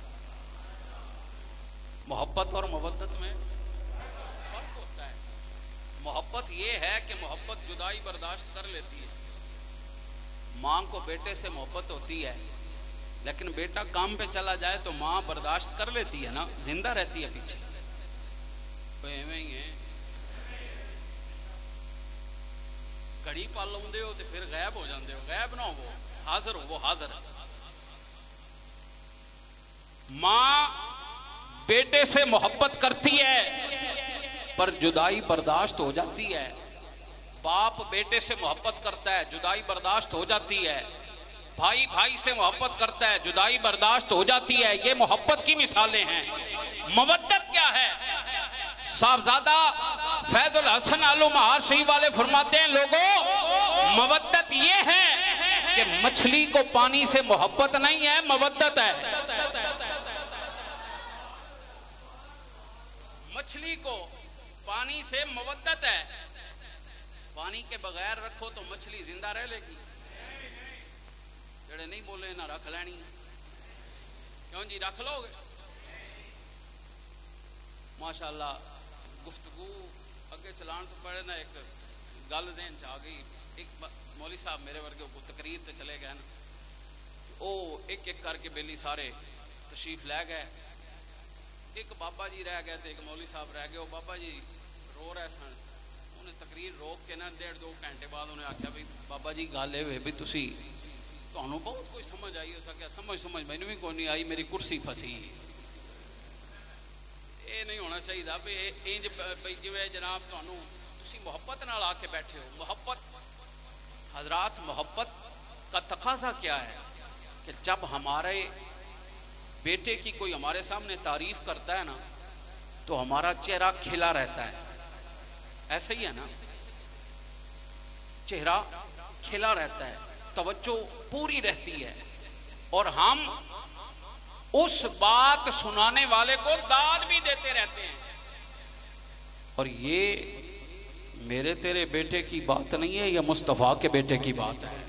محبت اور مودت میں فرق ہوتا ہے۔ محبت یہ ہے کہ محبت جدائی برداشت کر لیتی ہے، ماں کو بیٹے سے محبت ہوتی ہے، لیکن بیٹا کام پہ چلا جائے تو ماں برداشت کر لیتی ہے نا، زندہ رہتی ہے پیچھے، تو ایویں ہی ہے، گھڑی پالوں دے ہو تو پھر غائب ہو جاندے ہو، غائب نہ ہو، وہ حاضر ہو، وہ حاضر ہے۔ ماں بیٹے سے محبت کرتی ہے پر جدائی برداشت ہو جاتی ہے، باپ بیٹے سے محبت کرتا ہے جدائی برداشت ہو جاتی ہے، بھائی بھائی سے محبت کرتا ہے جدائی برداشت ہو جاتی ہے۔ یہ محبت کی مثالیں ہیں۔ مودت کیا ہے؟ صاحبزادہ فیض الحسن آلو مہار شریف والے فرماتے ہیں لوگوں مودت یہ ہے کہ مچھلی کو پانی سے محبت نہیں ہے، مودت ہے۔ مچھلی کو پانی سے مودت ہے۔ پانی کے بغیر رکھو تو مچھلی زندہ رہ لے گی؟ جڑے نہیں بولے نہ رکھ لینی، کیوں جی رکھ لو گے؟ ماشاءاللہ گفتگو اگے چلان تو پڑے نا ایک گل ذہن چ آ گئی۔ ایک مولوی صاحب میرے ورگے کو تقریر تے چلے گئے نا، او ایک ایک کر کے بیلی سارے تشریف لے گئے، ایک بابا جی رہ گئے تے ایک مولوی صاحب رہ گئے۔ وہ بابا جی رو رہے سن، انہیں تقریر روک کے نا ڈیڑھ دو گھنٹے بعد انہیں آخیا بھائی بابا جی گل ہے بھی تسی تمہیں بہت کوئی سمجھ آئی ہو سکیا، سمجھ سمجھ میں بھی کوئی نہیں آئی، میری کرسی پھسی۔ یہ نہیں ہونا چاہیے بھی انج جی جناب تمہیں تسی محبت نال آ کے بیٹھے ہو۔ محبت حضرات، محبت کا تقاضا کیا ہے کہ جب ہمارے بیٹے کی کوئی ہمارے سامنے تعریف کرتا ہے نا تو ہمارا چہرہ کھلا رہتا ہے، ایسا ہی ہے نا، چہرہ کھلا رہتا ہے، توجہ پوری رہتی ہے، اور ہم اس بات سنانے والے کو داد بھی دیتے رہتے ہیں۔ اور یہ میرے تیرے بیٹے کی بات نہیں ہے، یہ مصطفیٰ کے بیٹے کی بات ہے۔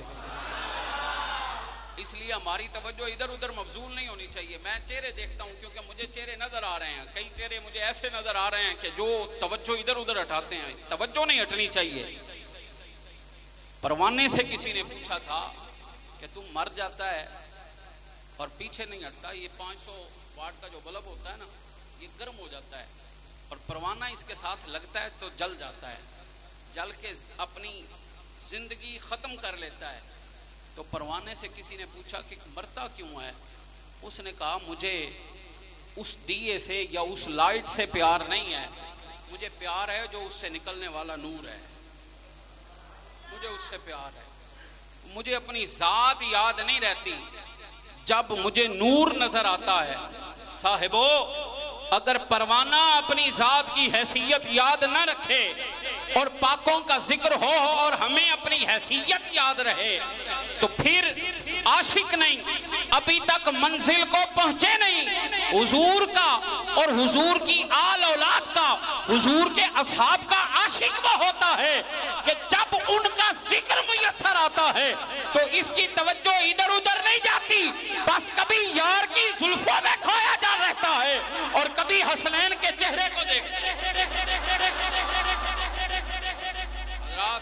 اس لیے ہماری توجہ ادھر ادھر مبذول نہیں ہونی چاہیے۔ میں چہرے دیکھتا ہوں کیونکہ مجھے چہرے نظر آ رہے ہیں، کئی چہرے مجھے ایسے نظر آ رہے ہیں کہ جو توجہ ادھر ادھر ہٹاتے ہیں۔ توجہ نہیں ہٹنی چاہیے۔ پروانے سے کسی نے پوچھا تھا کہ تم مر جاتا ہے اور پیچھے نہیں ہٹتا، یہ پانچ سو واٹ کا جو بلب ہوتا ہے نا یہ گرم ہو جاتا ہے اور پروانہ اس کے ساتھ لگتا ہے تو جل جاتا ہے، جل کے اپنی زندگی ختم کر لیتا ہے۔ تو پروانے سے کسی نے پوچھا کہ مرتا کیوں ہے؟ اس نے کہا مجھے اس دیے سے یا اس لائٹ سے پیار نہیں ہے، مجھے پیار ہے جو اس سے نکلنے والا نور ہے، مجھے اس سے پیار ہے۔ مجھے اپنی ذات یاد نہیں رہتی، جب مجھے نور نظر آتا ہے۔ صاحبو اگر پروانہ اپنی ذات کی حیثیت یاد نہ رکھے اور پاکوں کا ذکر ہو اور ہمیں اپنی حیثیت یاد رہے تو پھر عاشق نہیں، ابھی تک منزل کو پہنچے نہیں۔ حضور کا اور حضور کی آل اولاد کا، حضور کے اصحاب کا عاشق وہ ہوتا ہے کہ جب ان کا ذکر میسر آتا ہے تو اس کی توجہ ادھر ادھر نہیں جاتی، بس کبھی یار کی زلفوں میں کھویا جا رہتا ہے اور کبھی حسنین کے چہرے کو دیکھ۔ حضرات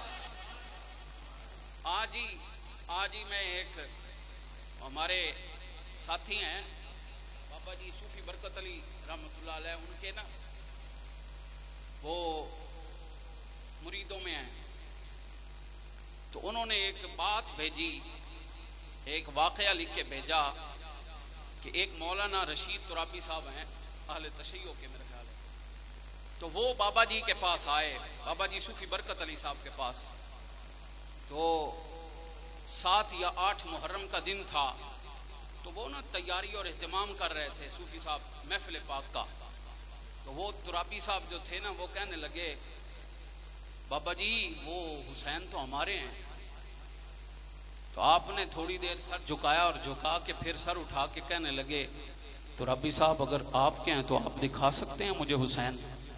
آج ہی آج ہی میں ایک ہمارے ساتھی ہیں بابا جی صوفی برکت علی رحمۃ اللہ علیہ، ان کے نا وہ مریدوں میں ہیں، تو انہوں نے ایک بات بھیجی، ایک واقعہ لکھ کے بھیجا کہ ایک مولانا رشید ترابی صاحب ہیں اہل تشیع کے میرے خیال ہے، تو وہ بابا جی کے پاس آئے، بابا جی صوفی برکت علی صاحب کے پاس، تو سات یا آٹھ محرم کا دن تھا، تو وہ نا تیاری اور اہتمام کر رہے تھے صوفی صاحب محفل پاک کا۔ تو وہ ترابی صاحب جو تھے نا وہ کہنے لگے بابا جی وہ حسین تو ہمارے ہیں۔ تو آپ نے تھوڑی دیر سر جھکایا اور جھکا کے پھر سر اٹھا کے کہنے لگے ترابی صاحب اگر آپ کے ہیں تو آپ دکھا سکتے ہیں مجھے حسین؟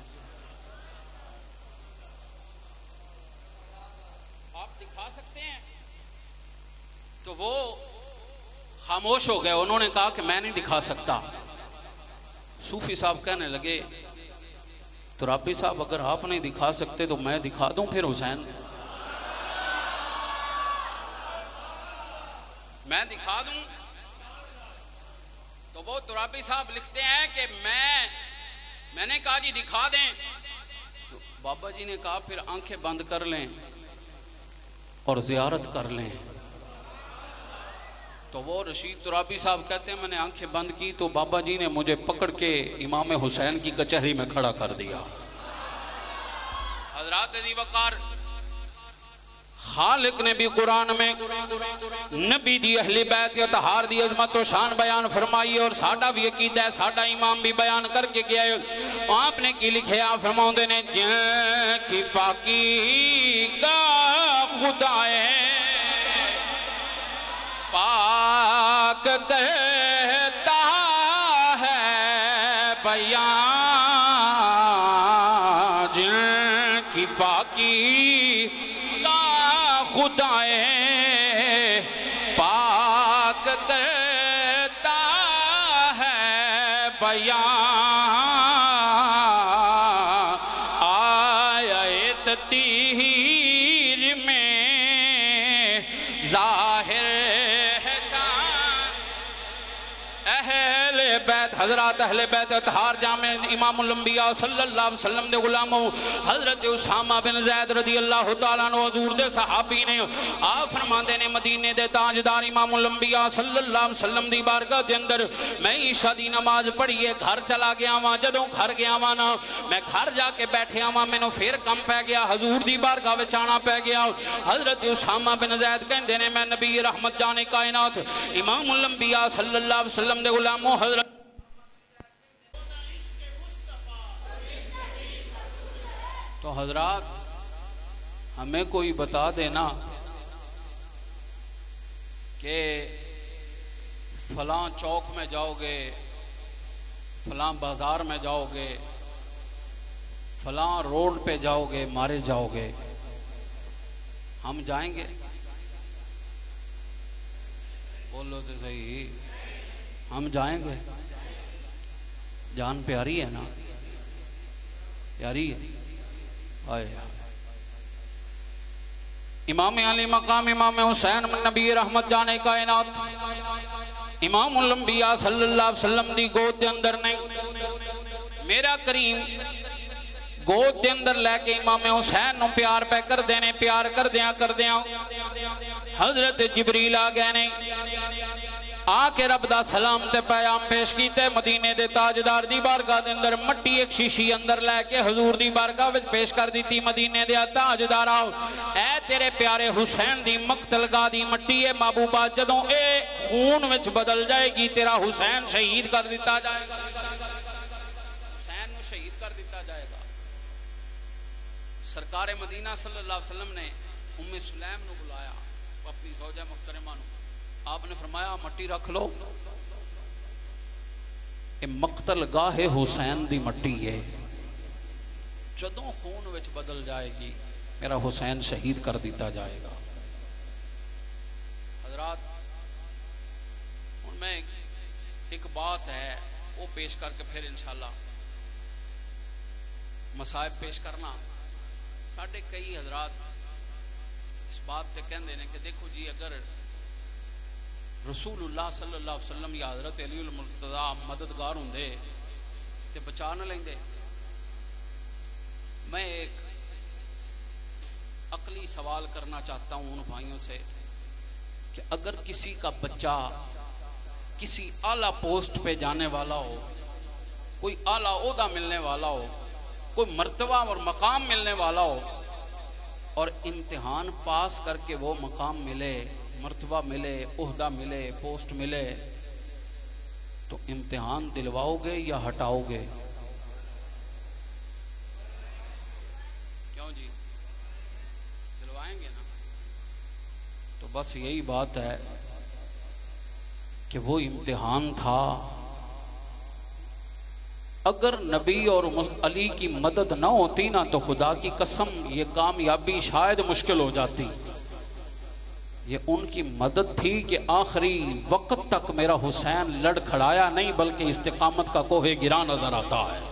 آپ دکھا سکتے ہیں؟ تو وہ خاموش ہو گئے، انہوں نے کہا کہ میں نہیں دکھا سکتا۔ صوفی صاحب کہنے لگے ترابی صاحب اگر آپ نہیں دکھا سکتے تو میں دکھا دوں پھر حسین؟ میں دکھا دوں؟ تو وہ ترابی صاحب لکھتے ہیں کہ میں میں نے کہا جی دکھا دیں، تو بابا جی نے کہا پھر آنکھیں بند کر لیں اور زیارت کر لیں۔ تو وہ رشید ترابی صاحب کہتے ہیں میں نے آنکھیں بند کی تو بابا جی نے مجھے پکڑ کے امام حسین کی کچہری میں کھڑا کر دیا۔ حضرات عزیز وقار، خالق نے بھی قرآن میں نبی دی اہل بیت اطہار دی عظمت و شان بیان فرمائی، اور ساڈا بھی عقیدہ ہے، ساڈا امام بھی بیان کر کے گیا ہے۔ آپ نے کی لکھے آپ فرماؤندے نے جن کی پاکی کا خدا ہے پاک کہتا ہے بیان، جن کی پاکی کا خدا ہے پاک کرتا ہے بیان، آیت تطہیر میں ظاہر ہے شان اہل بیت۔ حضرات اہل بیت اطہار جامع امام الانبیاء صلی اللہ علیہ وسلم دے غلاموں حضرت اسامہ بن زید رضی اللہ تعالیٰ عنہ حضور دے صحابی نے آپ فرماندے نے مدینے دے تاجدار امام الانبیاء صلی اللہ علیہ وسلم دی بارگاہ دے اندر میں عشاء دی نماز پڑھیے گھر چلا گیا ہاں، جدوں گھر گیا ہاں نا میں گھر جا کے بیٹھے ہاں مینوں پھر کم پہ گیا، حضور دی بارگاہ وچ آنا پہ گیا۔ حضرت اسامہ بن زید کہندے نے میں نبی رحمت جانے کائنات امام الانبیاء صلی اللہ علیہ وسلم دے غلاموں حضرت تو حضرات ہمیں کوئی بتا دینا کہ فلاں چوک میں جاؤ گے، فلاں بازار میں جاؤ گے، فلاں روڈ پہ جاؤ گے، مارے جاؤ گے، ہم جائیں گے؟ بولو تو صحیح، ہم جائیں گے؟ جان پیاری ہے نا، پیاری ہے۔ آئے امام علی مقام امام حسین نبی رحمت جانے کائنات امام الانبیاء صلی اللہ علیہ وسلم دی گود دے اندر نے میرا کریم گود دے اندر لے کے امام حسین نو پیار پہ کر دینے، پیار کر دیاں کر دیاں حضرت جبریل آ گئے نے، آ کے رب دا سلام تے پیام پیش کیتے، مدینے دے تاجدار دی بارگاہ دے اندر مٹی ایک شیشی اندر لے کے حضور دی بارگاہ وچ پیش کر دیتی، مدینے دے تاجدار آؤ اے تیرے پیارے حسین دی مقتل گاہ دی مٹی ہے محبوبہ، جدوں اے خون وچ بدل جائے گی تیرا حسین شہید کر دیتا جائے گا، حسین نو شہید کر دیتا جائے گا۔ سرکار مدینہ صلی اللہ علیہ وسلم نے ام سلیم نو بلایا، اپنی زوجہ محترمہ نو، آپ نے فرمایا مٹی رکھ لو، یہ مقتل گاہ حسین دی مٹی ہے، جدوں خون وچ بدل جائے گی میرا حسین شہید کر دیتا جائے گا۔ حضرات میں ایک بات ہے وہ پیش کر کے پھر انشاءاللہ مصائب پیش کرنا۔ ساڑھے کئی حضرات اس بات تے کہندے نے کہ دیکھو جی اگر رسول اللہ صلی اللہ علیہ وسلم یا حضرت علی المرتضیٰ مددگار ہوں دے تے بچا نہ لیں دے۔ میں ایک عقلی سوال کرنا چاہتا ہوں ان بھائیوں سے کہ اگر کسی کا بچہ کسی اعلیٰ پوسٹ پہ جانے والا ہو، کوئی اعلیٰ عہدہ ملنے والا ہو، کوئی مرتبہ اور مقام ملنے والا ہو، اور امتحان پاس کر کے وہ مقام ملے، مرتبہ ملے، عہدہ ملے، پوسٹ ملے، تو امتحان دلواؤ گے یا ہٹاؤ گے؟ کیوں جی؟ دلوائیں گے نا؟ تو بس یہی بات ہے کہ وہ امتحان تھا، اگر نبی اور علی کی مدد نہ ہوتی نا تو خدا کی قسم یہ کامیابی شاید مشکل ہو جاتی۔ یہ ان کی مدد تھی کہ آخری وقت تک میرا حسین لڑ کھڑایا نہیں بلکہ استقامت کا کوہ گراں نظر آتا ہے،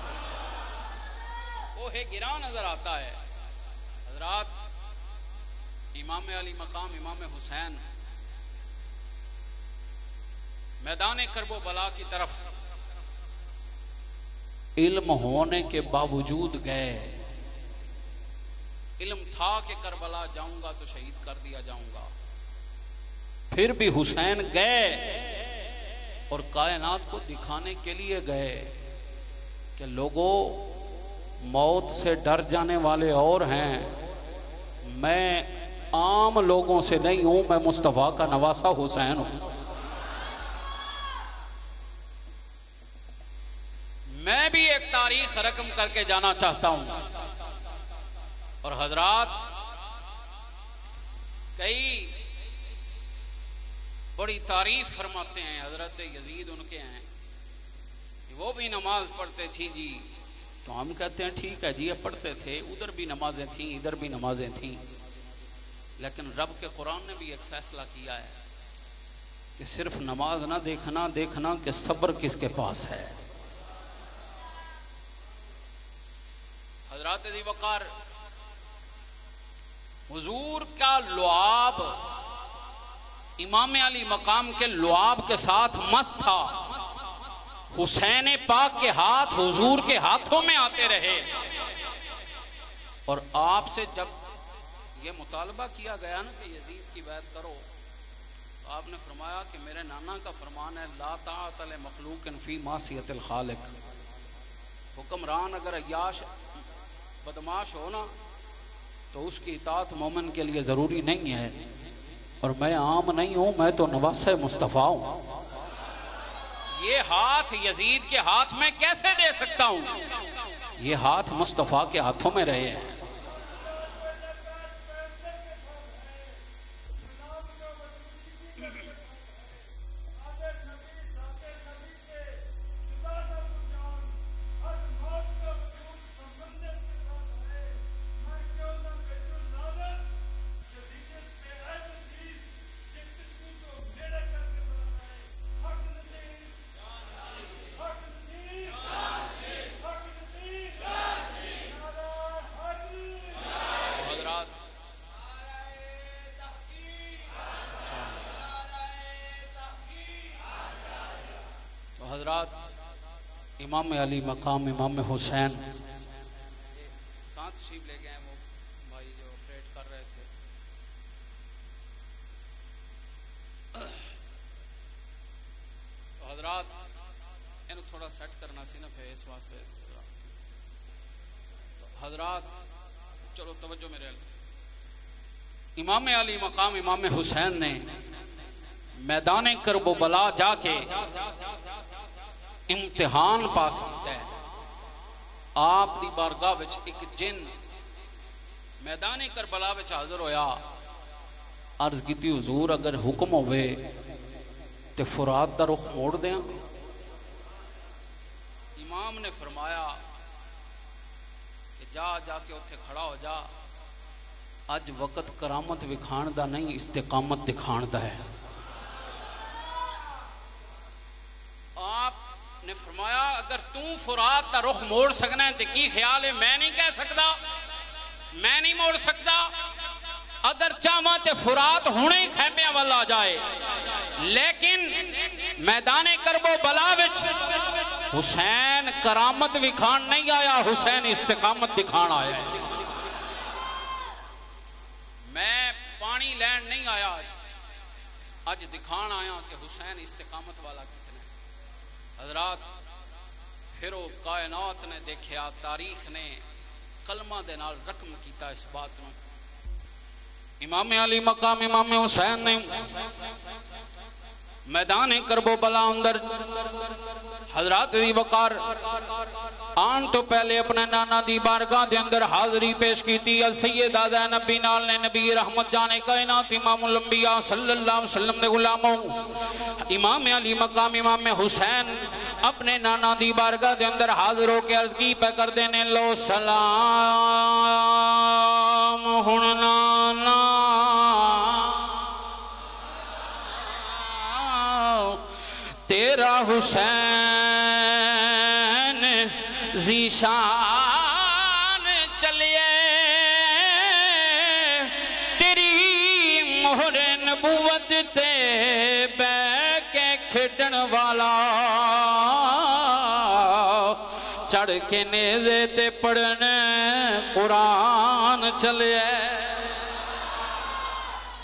کوہ گراں نظر آتا ہے۔ حضرات امام علی مقام امام حسین میدان کرب و بلا کی طرف علم ہونے کے باوجود گئے، علم تھا کہ کربلا جاؤں گا تو شہید کر دیا جاؤں گا، پھر بھی حسین گئے اور کائنات کو دکھانے کے لیے گئے کہ لوگوں موت سے ڈر جانے والے اور ہیں، میں عام لوگوں سے نہیں ہوں، میں مصطفیٰ کا نواسہ حسین ہوں۔ میں بھی ایک تاریخ رقم کر کے جانا چاہتا ہوں۔ اور حضرات کئی بڑی تعریف فرماتے ہیں، حضرت یزید ان کے ہیں، وہ بھی نماز پڑھتے تھی جی، تو ہم کہتے ہیں ٹھیک ہے جی، یہ پڑھتے تھے، ادھر بھی نمازیں تھیں ادھر بھی نمازیں تھیں، لیکن رب کے قرآن نے بھی ایک فیصلہ کیا ہے کہ صرف نماز نہ دیکھنا، دیکھنا کہ صبر کس کے پاس ہے۔ حضرات ذی وقار، حضور کا لعاب امام علی مقام کے لعاب کے ساتھ مست تھا، حسین پاک کے ہاتھ حضور کے ہاتھوں میں آتے رہے، اور آپ سے جب یہ مطالبہ کیا گیا نا کہ یزید کی بیعت کرو، تو آپ نے فرمایا کہ میرے نانا کا فرمان ہے لا طاعت لمخلوق فی معصیت الخالق، حکمران اگر عیاش بدماش ہونا تو اس کی اطاعت مومن کے لیے ضروری نہیں ہے، اور میں عام نہیں ہوں، میں تو نواسہ مصطفیٰ ہوں، یہ ہاتھ یزید کے ہاتھ میں کیسے دے سکتا ہوں؟ یہ ہاتھ مصطفیٰ کے ہاتھوں میں رہے ہیں۔ حضرات امام علی مقام امام حسین کہاں تشریف لے گئے ہیں وہ بھائی جو آپریٹ کر رہے تھے؟ تو حضرات انہوں تھوڑا سیٹ کرنا سی نا پھر اس واسطے، تو حضرات چلو توجہ میرے علی، امام علی مقام امام حسین نے میدان کرب و بلا جا کے امتحان پاس کیتا ہے۔ آپ دی بارگاہ وچ ایک جن میدان کربلا وچ حاضر ہویا، عرض کیتی حضور اگر حکم ہوئے تے فرات دا رخ موڑ دیاں؟ امام نے فرمایا کہ جا جا کے اتھے کھڑا ہو جا، اج وقت کرامت وکھان دا نہیں استقامت دکھان دا ہے۔ آپ نے فرمایا اگر تو فرات دا رخ موڑ سکنا ہے تے کی خیال ہے میں نہیں کہہ سکتا، میں نہیں موڑ سکتا، اگر چاہواں تے فرات ہونے ہی خیمے والا جائے، لیکن میدان کرب و بلا وچ حسین کرامت وکھان نہیں آیا، حسین استقامت دکھان آیا ہے۔ میں پانی لینڈ نہیں آیا آج آج دکھان آیا کہ حسین استقامت والا کتنا ہے۔ حضرات پھر وہ کائنات نے دیکھیا، تاریخ نے کلمہ دے نال رقم کیتا اس بات میں۔ امام علی مقام امام حسین نے میدان کرب و بلا اندر حضرات دی وقار آن تو پہلے اپنے نانا دی بارگاہ دے اندر حاضری پیش کیتی۔ سیدہ زینب بینال نے نبی رحمت جانے کائنات امام الانبیاء صلی اللہ علیہ وسلم دے غلاموں امام علی مقام امام حسین اپنے نانا دی بارگاہ دے اندر حاضر ہو کے عرض کی پہ کر دینے لو سلام ہن نانا تیرا حسین ذیشان چلیے، تیری مہر نبوت تے بے کے کھڑن والا، چڑھ کے نیزے تے پڑھنے قرآن چلیے۔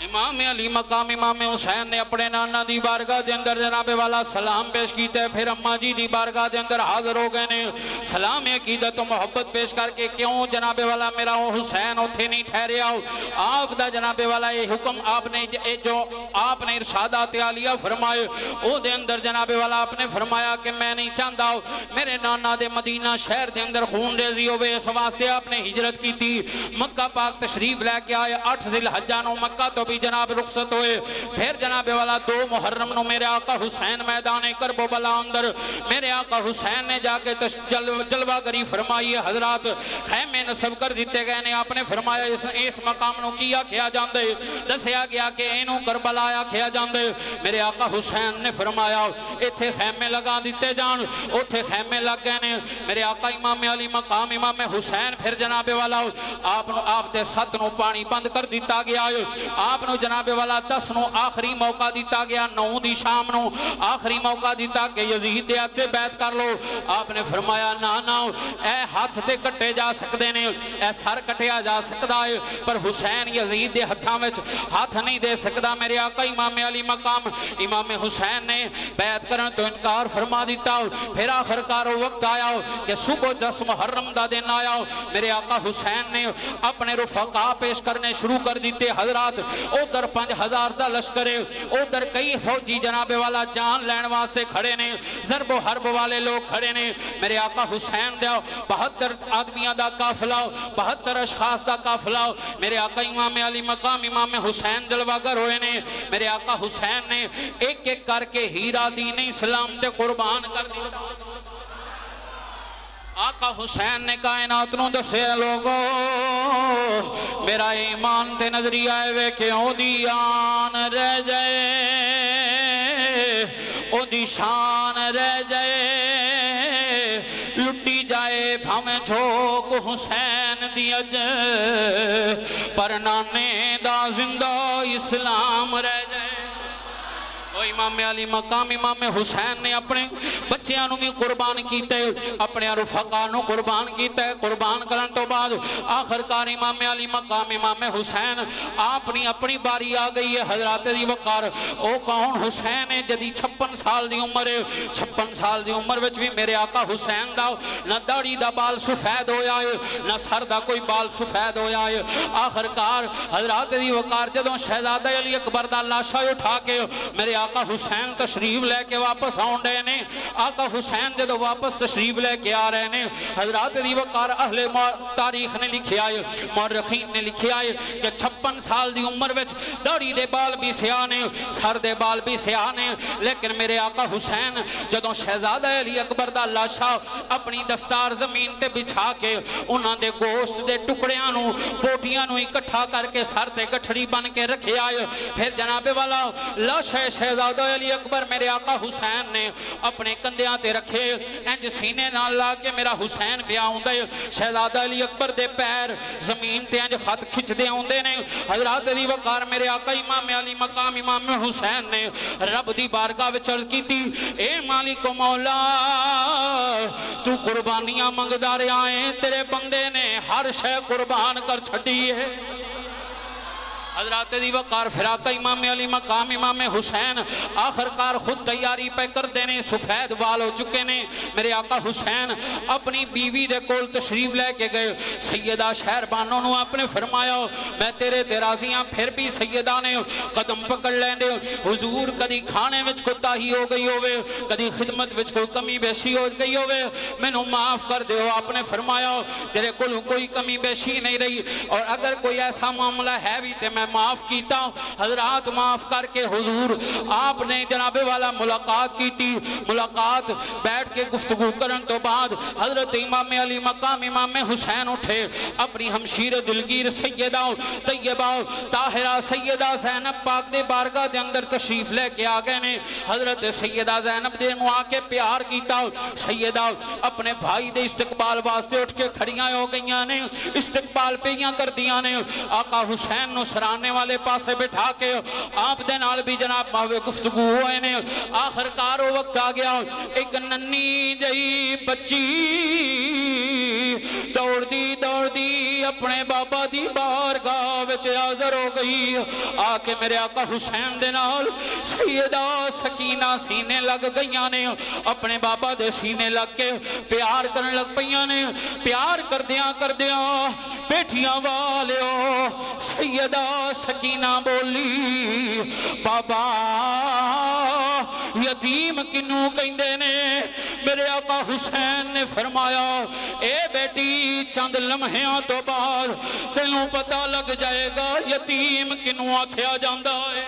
امام علی مقام امام حسین نے اپنے نانا دی بارگاہ دے اندر جناب والا سلام پیش کیتے، پھر اماں جی دی بارگاہ دے اندر حاضر ہو گئے نے، سلام عقیدت و محبت پیش کر کے کیوں جناب والا میرا حسین اتھے نہیں ٹھہرے آؤ. آپ دا جناب والا یہ حکم آپ نے جو آپ نے ارشادات عالیہ فرمائے او دے اندر جناب والا آپ نے فرمایا کہ میں نہیں چاہتا ہوں میرے نانا دے مدینہ شہر دے اندر خون ریزی ہوئے، اس واسطے آپ نے ہجرت کی تھی، مکہ پاک تشریف لے کے آئے، آٹھ ذی الحجہ نو مکہ تو بھی جناب رخصت ہوئے، پھر جناب والا دو محرم نو میرے آقا حسین میدان کرب و بلا اندر میرے آقا حسین نے جا کے جلوہ گری فرمائی ہے. حضرات خیمے نصب کر دیتے گئے نے، آپ نے فرمایا اس, اس مقام نو کیا کیا جاندے، دسیا گیا کہ اینو کربلا آیا کیا جاندے. میرے آقا حسین نے فرمایا ایتھے خیمے لگا دیتے جان، اوتھے خیمے لگ گئے نے. میرے آقا امام علی مقام امام حسین پھر جناب والا آپ نو آپ دے ست نو پانی بند کر دیتا گیا ہے، آپ نو جناب والا دس نو آخری موقع دیتا گیا، نو دی شام نو آخری موقع دیتا کہ یزید دے آتے بیعت کر لو. آپ نے فرمایا نا نا اے ہاتھ تے کٹے جا سکتے نے، اے سر کٹیا جا سکتا ہے، پر حسین یزید دے ہتھاں وچ ہاتھ نہیں دے سکتا. میرے آقا امام علی مقام امام حسین نے بیعت کرن تو انکار فرما دیتا. پھر آخر کار وقت آیا کہ صبح دس محرم دا دن آیا، میرے آقا حسین نے اپنے رفقا پیش کرنے شروع کر دیتے. حضرات ادھر پانچ ہزار دا لشکرے، ادھر کئی فوجی جناب والا جان لین واسطے کھڑے نے، ضرب و حرب والے لوگ کھڑے نے. میرے آقا حسین دیا بہتر آدمیاں دا کافلہ، بہتر اشخاص دا کافلہ. میرے آقا امام علی مقام امام حسین جلوہ گر ہوئے نے. میرے آقا حسین نے ایک ایک کر کے ہیرا دین اسلام تے قربان کر دیا. آقا حسین نے کائنات نو دسے لوگو میرا ایمان تے نظری آئے وے کہ او دی آن رہ جائے، او دی شان رہ جائے، لٹی جائے بھامیں چھوک حسین دی اج، پر نانے دا زندہ اسلام رہ جائے. امام علی مقام امام حسین نے اپنے بچیاں نو بھی قربان کیتے، اپنے رفقا نو قربان کیتے. قربان کرن تو بعد آخر کار امام علی مقام امام حسین اپنی اپنی باری آ گئی ہے. حضرات دی وقار او کون حسین ہے جدی چھپن سال دی عمر ہے. چھپن سال دی عمر وچ بھی میرے آقا حسین دا نہ داڑھی دا بال سفید ہویا ہے، نہ سر دا کوئی بال سفید ہویا ہے. آخر کار حضرات دی وقار جدوں شہزادہ علی اکبر دا لاشا اٹھا کے میرے آقا حسین تشریف لے کے واپس آن رہے نے، آقا حسین جدو واپس تشریف لے کے آ رہے نے، حضرات دی وقار اہل تاریخ نے لکھی آئے، مورخین نے لکھی آئے کہ چھپن سال دی عمر وچ داڑھی دے بال بھی سیانے، سر دے بال بھی سیانے. لیکن میرے آقا حسین جدو شہزادہ علی اکبر دا لاشا اپنی دستار زمین تے بچھا کے انہاں دے گوشت دے ٹکڑیاں نو بوٹیاں نو اکٹھا کر کے سر تے گٹھڑی بن کے رکھے آئے. پھر جناب والا لاشا شہزادہ علی اکبر میرے آقا حسین نے اپنے کندیاں تے رکھے، انج سینے نال لا کے میرا حسین پہ آؤندے. شہزادہ علی اکبر دے پیر زمین تے انج خط کھچ دے آؤندے نے. حضرات دی وقار میرے آقا امام علی مقام امام حسین نے رب دی بارگاہ وچ عرض کیتی، اے مالک و مولا تو قربانیاں منگدا رہیا ہے، تیرے بندے نے ہر شے قربان کر چھڈی ہے. حضرات دی وقار پھر آقا امام علی مقام امام حسین آخر کار خود تیاری پہ کر دینے، سفید وال ہو چکے نے. میرے آقا حسین اپنی بیوی دے کول تشریف لے کے گئے. سیدہ شہر بانوں نو آپ نے فرمایا میں تیرے تیرازیاں. پھر بھی سیدہ نے قدم پکڑ لیندے، حضور کدی کھانے وچ کوتا ہی ہو گئی ہوئے، کدی خدمت وچ کوئی کمی بیشی ہو گئی ہوئے، میں نو معاف کر دیو. آپ نے فرمایا تیرے کول کوئی کمی بیشی نہیں رہی، اور اگر کوئی ایسا معاملہ ہے بھی تے میں معاف کیتا. حضرات معاف کر کے حضور آپ نے جناب والا ملاقات کی تھی. ملاقات بیٹھ کے گفتگو کرن تو بعد حضرت امام علی مقام امام حسین اٹھے، اپنی ہمشیر دلگیر سیدہ طیبہ طاہرہ سیدہ زینب پاک دے بارگاہ دے اندر تشریف لے کے آگئے نے. حضرت سیدہ زینب دے نو آکے پیار کیتا. سیدہ اپنے بھائی دے استقبال واسطے اٹھ کے کھڑیاں ہو گئیاں نے، استقبال پیاں کر دیاں نے. آقا حسین نو سرانے والے پاسے بٹھا کے آپ دے نال بھی جناب ماہوے گفتگو ہوئے نے. آخر کار وقت آ گیا، ایک ننی جئی بچی دوڑ دی دوڑ دی اپنے بابا دی بارگاہ وچ حاضر ہو گئی آ کے میرے آقا حسین دے نال سیدہ سکینہ سینے لگ گئیاں نے اپنے بابا دے سینے لگ کے پیار کرن لگ پئیاں نے پیار کر دیاں کر دیاں بیٹھیاں والیو سیدہ سکینہ بولی بابا یتیم کنوں کہندے نے میرے آقا حسین نے فرمایا اے بیٹی چند لمحیاں تو بعد تینوں پتہ لگ جائے گا یتیم کنوں آکھیا جاندا ہے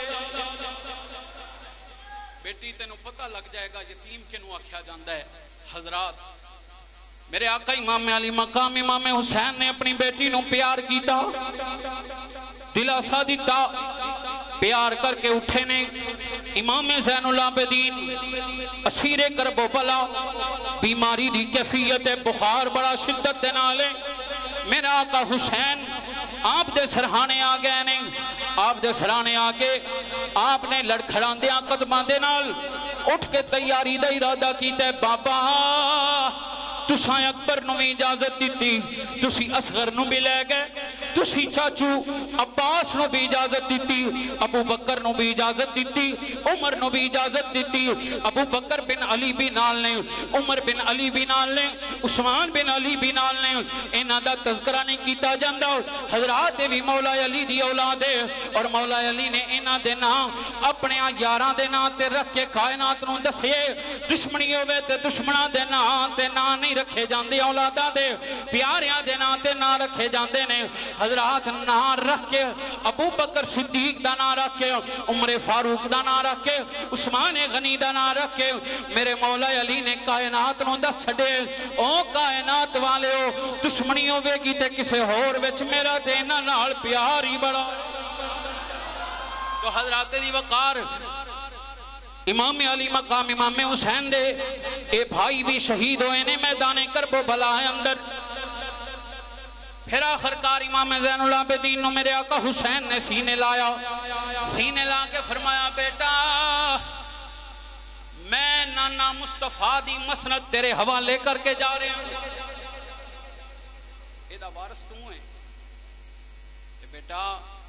بیٹی تینوں پتہ لگ جائے گا یتیم کنوں آکھیا جاندا ہے حضرات میرے آقا امام علی مقام امام حسین نے اپنی بیٹی نو پیار کیتا دلاسا دیتا پیار کر کے اٹھے نے امام زین العابدین اسیر کرب و بلا بیماری دی کیفیت بخار بڑا شدت دے نالے میرا آقا حسین آپ دے سرحانے آ گئے نے آپ دے سرحانے آ کے آپ نے لڑکھڑان دیاں قدمہ دے نال اٹھ کے تیاری دا ارادہ کیتا ہے بابا تساں اکبر نو بھی اجازت دیتی تسی اصغر نو بھی لے گئے تسی چاچو عباس نو بھی اجازت دیتی ابو بکر نو بھی اجازت دیتی عمر نو بھی اجازت دیتی ابو بکر بن علی بھی نال نے عمر بن علی بھی نال نے عثمان بن علی بھی نال نے انہاں دا تذکرہ نہیں کیتا جاندا حضرات بھی مولا علی دی اولاد ہے اور مولا علی نے انہاں دے نام اپنے یاراں دے نام تے رکھ کے کائنات نو دسے دشمنی ہوے تے دشمناں دے نام تے نام نہیں رکھے جاندے اولاداں دے پیاریاں دے نام تے نام رکھے جاندے نے حضرات نام رکھ کے ابو بکر صدیق دا نام رکھ کے عمر فاروق دا نام رکھ کے عثمان غنی دا نام رکھ کے میرے مولا علی نے کائنات نو دس چھڑے او کائنات والے ہو دشمنی ہوے گی تے کسے ہور وچ میرا تے انہاں نال پیار ہی بڑا تو حضرات دی وقار امام علی مقام امام حسین دے اے بھائی بھی شہید ہوئے نے میدان کرب و بلا اندر پھر آخرکار امام زین العابدین نو میرے آقا حسین نے سینے لایا سینے لا کے فرمایا بیٹا میں نانا مصطفیٰ دی مسند تیرے حوالے کر کے جا رہے ہیں اے دا وارث تو ہیں کہ بیٹا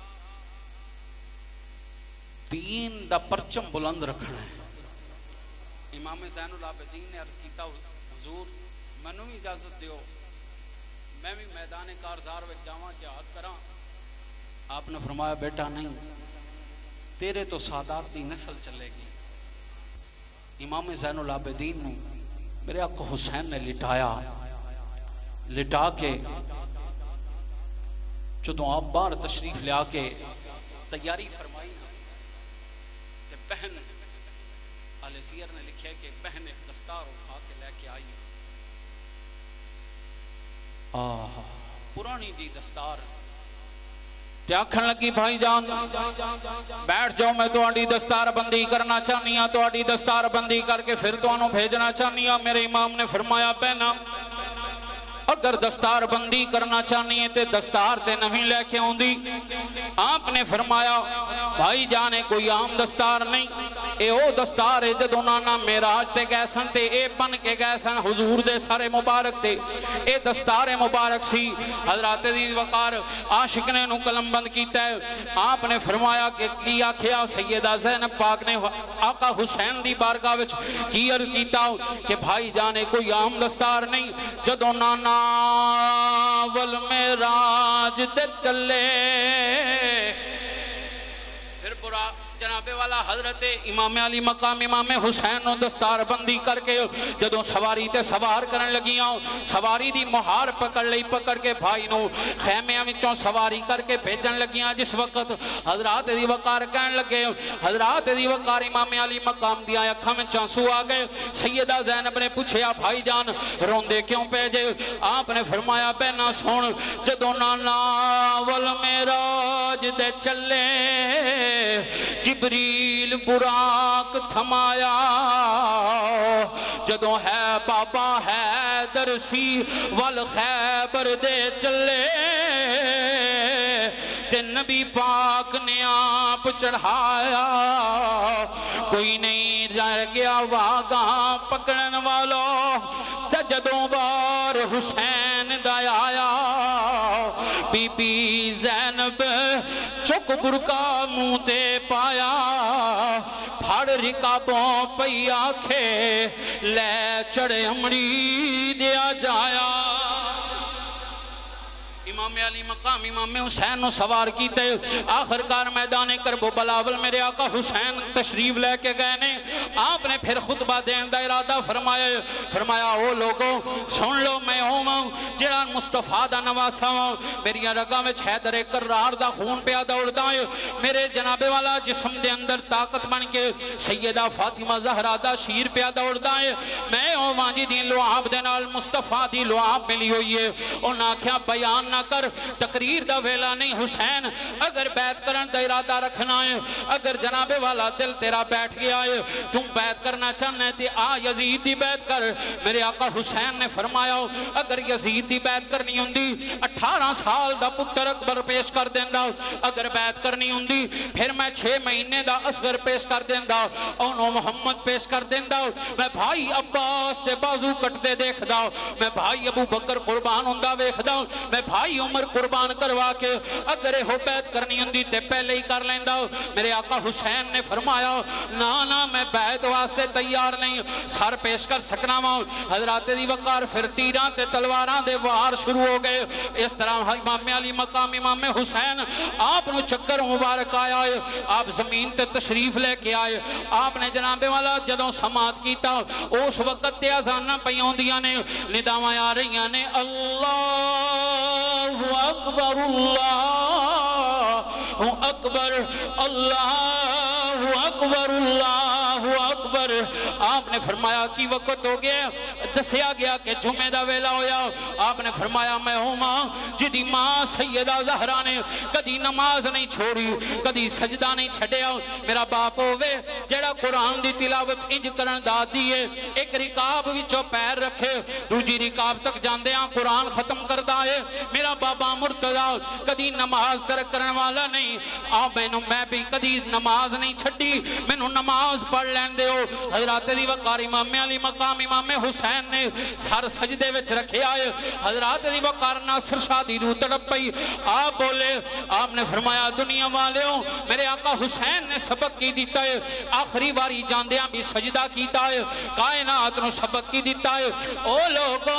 دین دا پرچم بلند رکھنا ہے امام زین العابدین نے عرض کیتا حضور منو بھی اجازت دیو میں بھی میدان کارزار وچ جاواں جہاد کراں آپ نے فرمایا بیٹا نہیں تیرے تو سادات دی نسل چلے گی امام زین العابدین نو میرے آقا حسین نے لٹایا لٹا کے جدوں آپ باہر تشریف لیا کے تیاری فرمائی بہن آل سیر نے لکھے کہ بہن ایک دستار اٹھا کے لے کے آئی آہ پرانی دی دستار تے آکھن لگی بھائی جان بیٹھ جاؤ میں تو آڈی دستار بندی کرنا چاہنی ہاں تو آڈی دستار بندی کر کے پھر تو آنو بھیجنا چاہنی ہاں میرے امام نے فرمایا بہنا اگر دستار بندی کرنا چاہنی ہے تے دستار تے نہیں لے کے ہوں دی آپ نے فرمایا بھائی جانے کوئی عام دستار نہیں اے او دستار ہے جدو نانا میراج تے گئے سن تے اے بن کے گئے سن حضور دے سارے مبارک تے اے دستار مبارک سی حضرات دی وقار عاشق نے نو قلم بند کیتا ہے آپ نے فرمایا کہ کی آکھیا سیدہ زینب پاک نے آقا حسین دی بارگاہ وچ کی عرض کیتا کہ بھائی جانے کوئی عام دستار نہیں جدو نانا والمراج تے چلے پھر برا جناب والا حضرت امام علی مقام امام حسین نو دستار بندی کر کے جدوں سواری تے سوار کرن لگیاں سواری دی مہار پکڑ لئی پکڑ کے بھائی نو خیمیاں وچوں سواری کر کے بھیجن لگیاں جس وقت حضرات دی وقار کہن لگے حضرات دی وقار امام علی مقام دی اکھاں وچ آنسو آ گئے سیدہ زینب نے پوچھیا بھائی جان روندے کیوں پے جے آپ نے فرمایا بہنا سن جدوں نانا والمعراج دے چلے جبریل براق تھمایا جدوں ہے بابا حیدر سی والخیبر دے چلے تے نبی پاک نے آپ چڑھایا کوئی نہیں رہ گیا واگاں پکڑن والو جدوں بار حسین دا آیا بی بی زینب چک برکا منہ تے پایا پھڑ رکابوں پئی آکھے لے چڑے امڑی دیا جایا امام علی مقام امام حسین نو سوار کیتے آخر کار میدان کرب و بلاول میرے آقا حسین تشریف لے کے گئے نے آپ نے پھر خطبہ دین دا ارادہ فرمایا فرمایا او لوگوں سن لو میں ہوں جڑا مصطفیٰ دا نواسا ہوں میری رگا میں حیدر کرار دا خون پہ دوڑدا ہے میرے جناب والا جسم دے اندر طاقت بن کے سیدہ فاطمہ زہرا دا شیر پہ دوڑدا ہے میں ہوں جی دی لعاب دے نال مصطفیٰ دی لعاب ملی ہوئی ہے انہاں کیا بیان نہ کر تقریر دا ویلا نہیں حسین اگر بیعت کرن دا ارادہ رکھنا ہے اگر جناب والا دل تیرا بیٹھ گیا ہے تم بیعت کرنا چاہنے تھے آ یزید دی بیعت کر میرے آقا حسین نے فرمایا اگر یزید دی بیعت کرنی ہوندی اٹھارہ سال دا پتر اکبر پیش کر دیندہ اگر بیعت کرنی ہوندی پھر میں چھ مہینے دا اصغر پیش کر دیندہ اونو محمد پیش کر دیندہ میں بھائی عباس دے بازو کٹ دے دیکھ دا میں بھائی ابو بکر قربان ہوندہ ویکھ دا میں بھائی عمر قربان کروا کے اگر ہو بیعت کرنی ہوندی تے پہلے ہی کر لیندہ میرے آقا حسین نے فرمایا نا نا میں بیعت واسطے تیار نہیں سار پیش کر سکنا ہوں حضرات دی وقار پھر تیران تے تلواران دے وار شروع ہو گئے اس طرح امام علی مقام امام حسین آپ نو چکر مبارک آیا ہے آپ زمین تے تشریف لے کے آئے آپ نے جناب والا جدوں سماعت کیتا اس وقت تے آزانہ پیوں دیا نے نداوائیں آ رہی نے اللہ اکبر اللہ اکبر اللہ اکبر اللہ اکبر آپ نے فرمایا کی وقت ہو گیا دسیا گیا کہ جمعہ دا ویلا ہویا آپ نے فرمایا میں ہوں ماں جدی ماں سیدہ زہرا نے کدی نماز نہیں چھوڑی کدی سجدہ نہیں چھڑیا میرا باپ ہوئے جڑا قرآن دی تلاوت انج کرن دا دیئے ایک رکاب وچو پیر رکھے دوجی رکاب تک جاندے ہاں قرآن ختم کر دائے میرا بابا مرتضی کدی نماز ترک کرن والا نہیں آپ میں بھی کدی نماز نہیں چھڑی میں نو نماز پڑھ لین دے ہو حضرات دی وقار امام علی مقام امام حسین نے سر سجدے وچ رکھے آئے حضرات دی وقار ناصر شادی رو تڑپ پئی آپ بولے آپ نے فرمایا دنیا والے ہوں میرے آقا حسین نے سبق کی دیتا ہے آخری باری جاندیاں بھی سجدہ کیتا ہے کائنات نو سبق کی دیتا ہے او لوگوں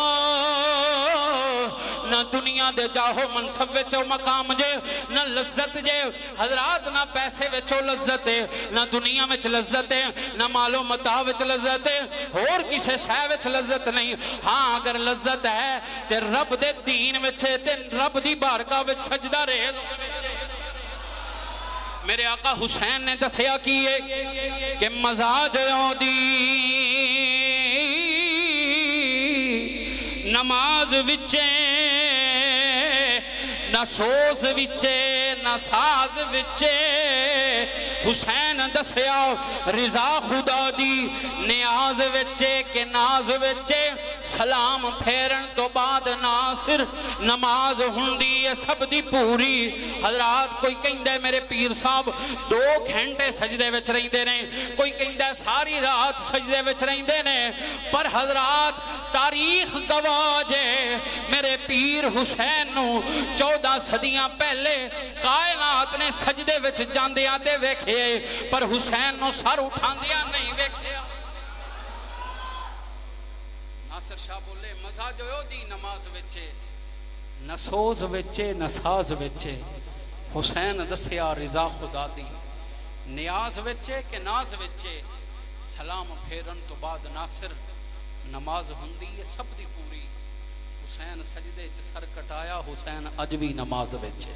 نہ دنیا دے جاہو منصب وچو مقام جے نہ لذت جے حضرات نہ پیسے وچو لذت ہے نہ دنیا وچ لذت ہے نہ مالو متاع وچ لذت ہے اور کسے شے وچ لذت نہیں ہاں اگر لذت ہے تے رب دے دین وچ تے رب دی بارگاہ وچ سجدہ رہے میرے آقا حسین نے دسیا کیے کہ مزاج دی نماز وچے نہ سوز وچے نہ ساز وچے حسین دسیا رضا خدا دی نیاز وچے کہ ناز وچے سلام پھیرن تو بعد ناصر نماز ہندی ہے سب دی پوری حضرات کوئی کہیں دے میرے پیر صاحب دو گھنٹے سجدے وچ رہی دے نے کوئی کہیں دے ساری رات سجدے وچ رہی دے نے پر حضرات تاریخ گواجے میرے پیر حسین نو چودہ صدیاں پہلے کائنات نے سجدے وچ جاندے آتے ویکھے پر حسین نو سر اٹھان دیا نہیں ویکھے ناصر شاہ بولے مزہ جو ہو دی نماز وچے نہ سوز وچے نہ ساز وچے حسین دسیا رضا خدا دی نیاز وچے کہ ناز وچے سلام پھیرن تو بعد ناصر نماز ہندی یہ سب دی پوری حسین سجدے چ سر کٹایا حسین اجوی نماز وچے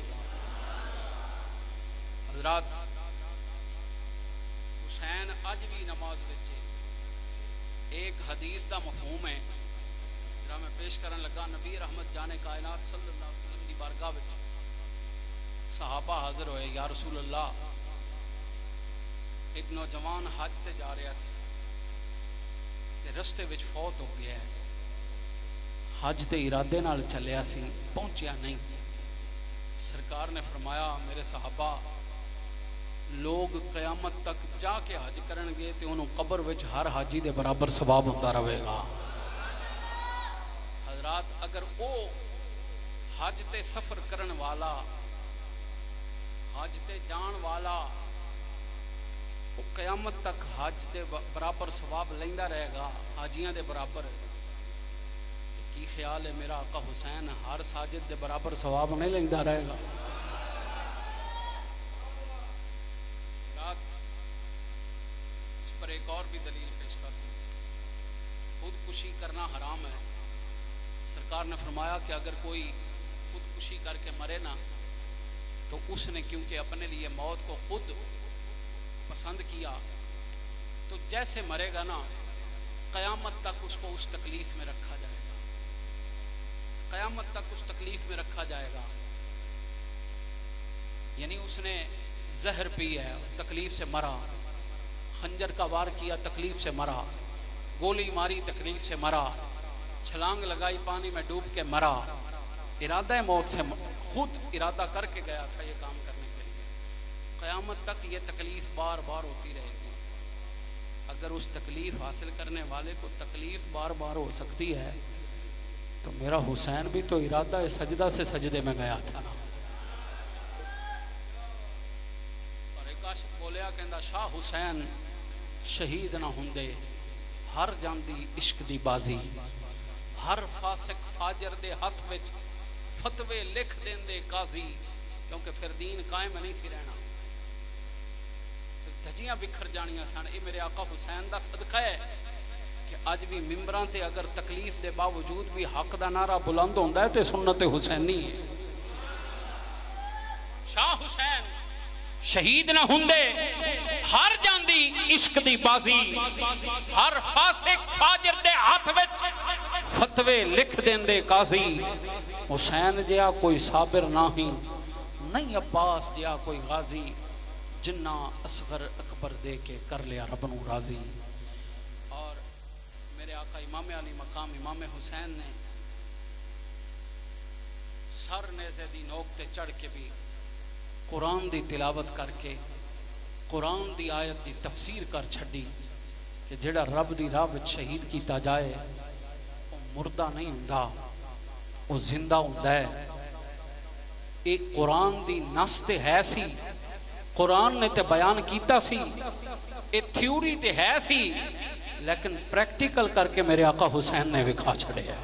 حضرات حسین اجوی نماز وچے ایک حدیث دا مفہوم ہے جرا میں پیش کرن لگا نبی رحمت جانے کائنات صلی اللہ علیہ وسلم دی بارگاہ وچ صحابہ حاضر ہوئے یا رسول اللہ ایک نوجوان حج تے جا رہا سی تے رستے وچ فوت ہو گیا ہے حج تے ارادے نال چلیا سی پہنچیا نہیں سرکار نے فرمایا میرے صحابہ لوگ قیامت تک جا کے حج کرن گے تے انہوں قبر وچ ہر حاجی دے برابر ثواب ہوتا رہے گا حضرات اگر او حج تے سفر کرن والا، حج تے جان والا، وہ قیامت تک حج دے برابر ثواب لیندا رہے گا، حاجیاں دے برابر۔ کی خیال ہے میرا آقا حسین ہر ساجد دے برابر ثواب نہیں لیندا رہے گا؟ اس پر ایک اور بھی دلیل پیش کر دوں، خودکشی کرنا حرام ہے۔ سرکار نے فرمایا کہ اگر کوئی خودکشی کر کے مرے نا تو اس نے کیونکہ اپنے لیے موت کو خود پسند کیا، تو جیسے مرے گا نا قیامت تک اس کو اس تکلیف میں رکھا جائے گا، قیامت تک اس تکلیف میں رکھا جائے گا۔ یعنی اس نے زہر پی ہے، تکلیف سے مرا، خنجر کا وار کیا، تکلیف سے مرا، گولی ماری، تکلیف سے مرا، چھلانگ لگائی، پانی میں ڈوب کے مرا، ارادہ موت سے خود ارادہ کر کے گیا تھا یہ کام کرنے کے لیے، قیامت تک یہ تکلیف بار بار ہوتی رہے گی۔ اگر اس تکلیف حاصل کرنے والے کو تکلیف بار بار ہو سکتی ہے تو میرا حسین بھی تو ارادہ سجدہ سے سجدے میں گیا تھا نا۔ اور ایک عاشق بولیا کہندا شاہ حسین شہید نہ ہوندے ہر جاندی عشق دی بازی، ہر فاسق فاجر دے ہاتھ وچ فتوے لکھ دیندے قاضی، کیونکہ پھر دین قائم نہیں سی رہنا، دھجیاں بکھر جانیاں سن۔ یہ میرے آقا حسین دا صدقہ ہے کہ اج بھی ممبراں تے اگر تکلیف دے باوجود بھی حق دا نعرہ بلند ہوندا ہے تے سنت حسینی ہے۔ شاہ حسین شہید نہ ہوندے ہر جاندی عشق دی بازی، ہر فاسق فاجر دے ہاتھ وچ فتوے لکھ دیندے قاضی، حسین جیا کوئی صابر نہیں، نہیں عباس جیا کوئی غازی، جنہ اصغر اکبر دے کے کر لیا رب نو راضی۔ اور میرے آقا امام علی مقام امام حسین نے سر نیزے دی نوک تے چڑھ کے بھی قرآن دی تلاوت کر کے قرآن دی آیت دی تفسیر کر چھڑی کہ جڑا رب دی راہ وچ شہید کیتا جائے وہ مردہ نہیں ہوندا، وہ زندہ ہوندا ہے۔ ایک قرآن دی نص تے ہے سی، قرآن نے تے بیان کیتا سی، ایک تھیوری تے ہے سی، لیکن پریکٹیکل کر کے میرے آقا حسین نے وکھا چھڑے ہیں۔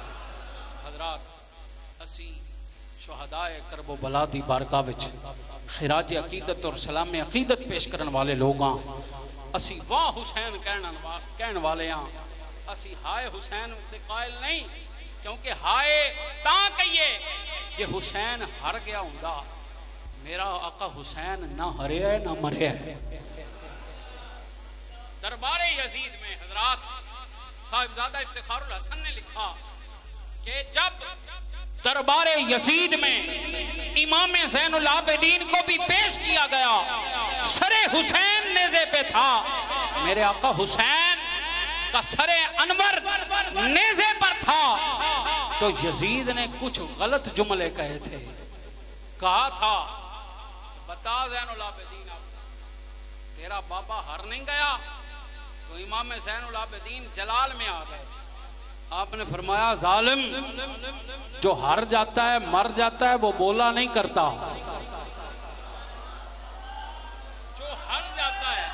حضرات اسی شہدائے کرب و بلا دی بارگاہ وچ خراج عقیدت اور سلام عقیدت پیش کرن والے لوگاں، اسی واہ حسین کہن والے ہاں، اسی ہائے حسین دے قائل نہیں، کیونکہ ہائے تاں کہیے یہ حسین ہر گیا ہوندا، میرا آقا حسین نہ ہرے ہے نہ مرے ہے۔ دربار یزید میں حضرات صاحبزادہ افتخار الحسن نے لکھا کہ جب دربار یزید میں امام زین العابدین کو بھی پیش کیا گیا، سر حسین نیزے پہ تھا، میرے آقا حسین کا سر انور نیزے پر تھا، تو یزید نے کچھ غلط جملے کہے تھے، کہا تھا بتا زین العابدین تیرا بابا ہر نہیں گیا، تو امام زین العابدین جلال میں آ گئے۔ آپ نے فرمایا ظالم، جو ہر جاتا ہے مر جاتا ہے وہ بولا نہیں کرتا، جو ہر جاتا ہے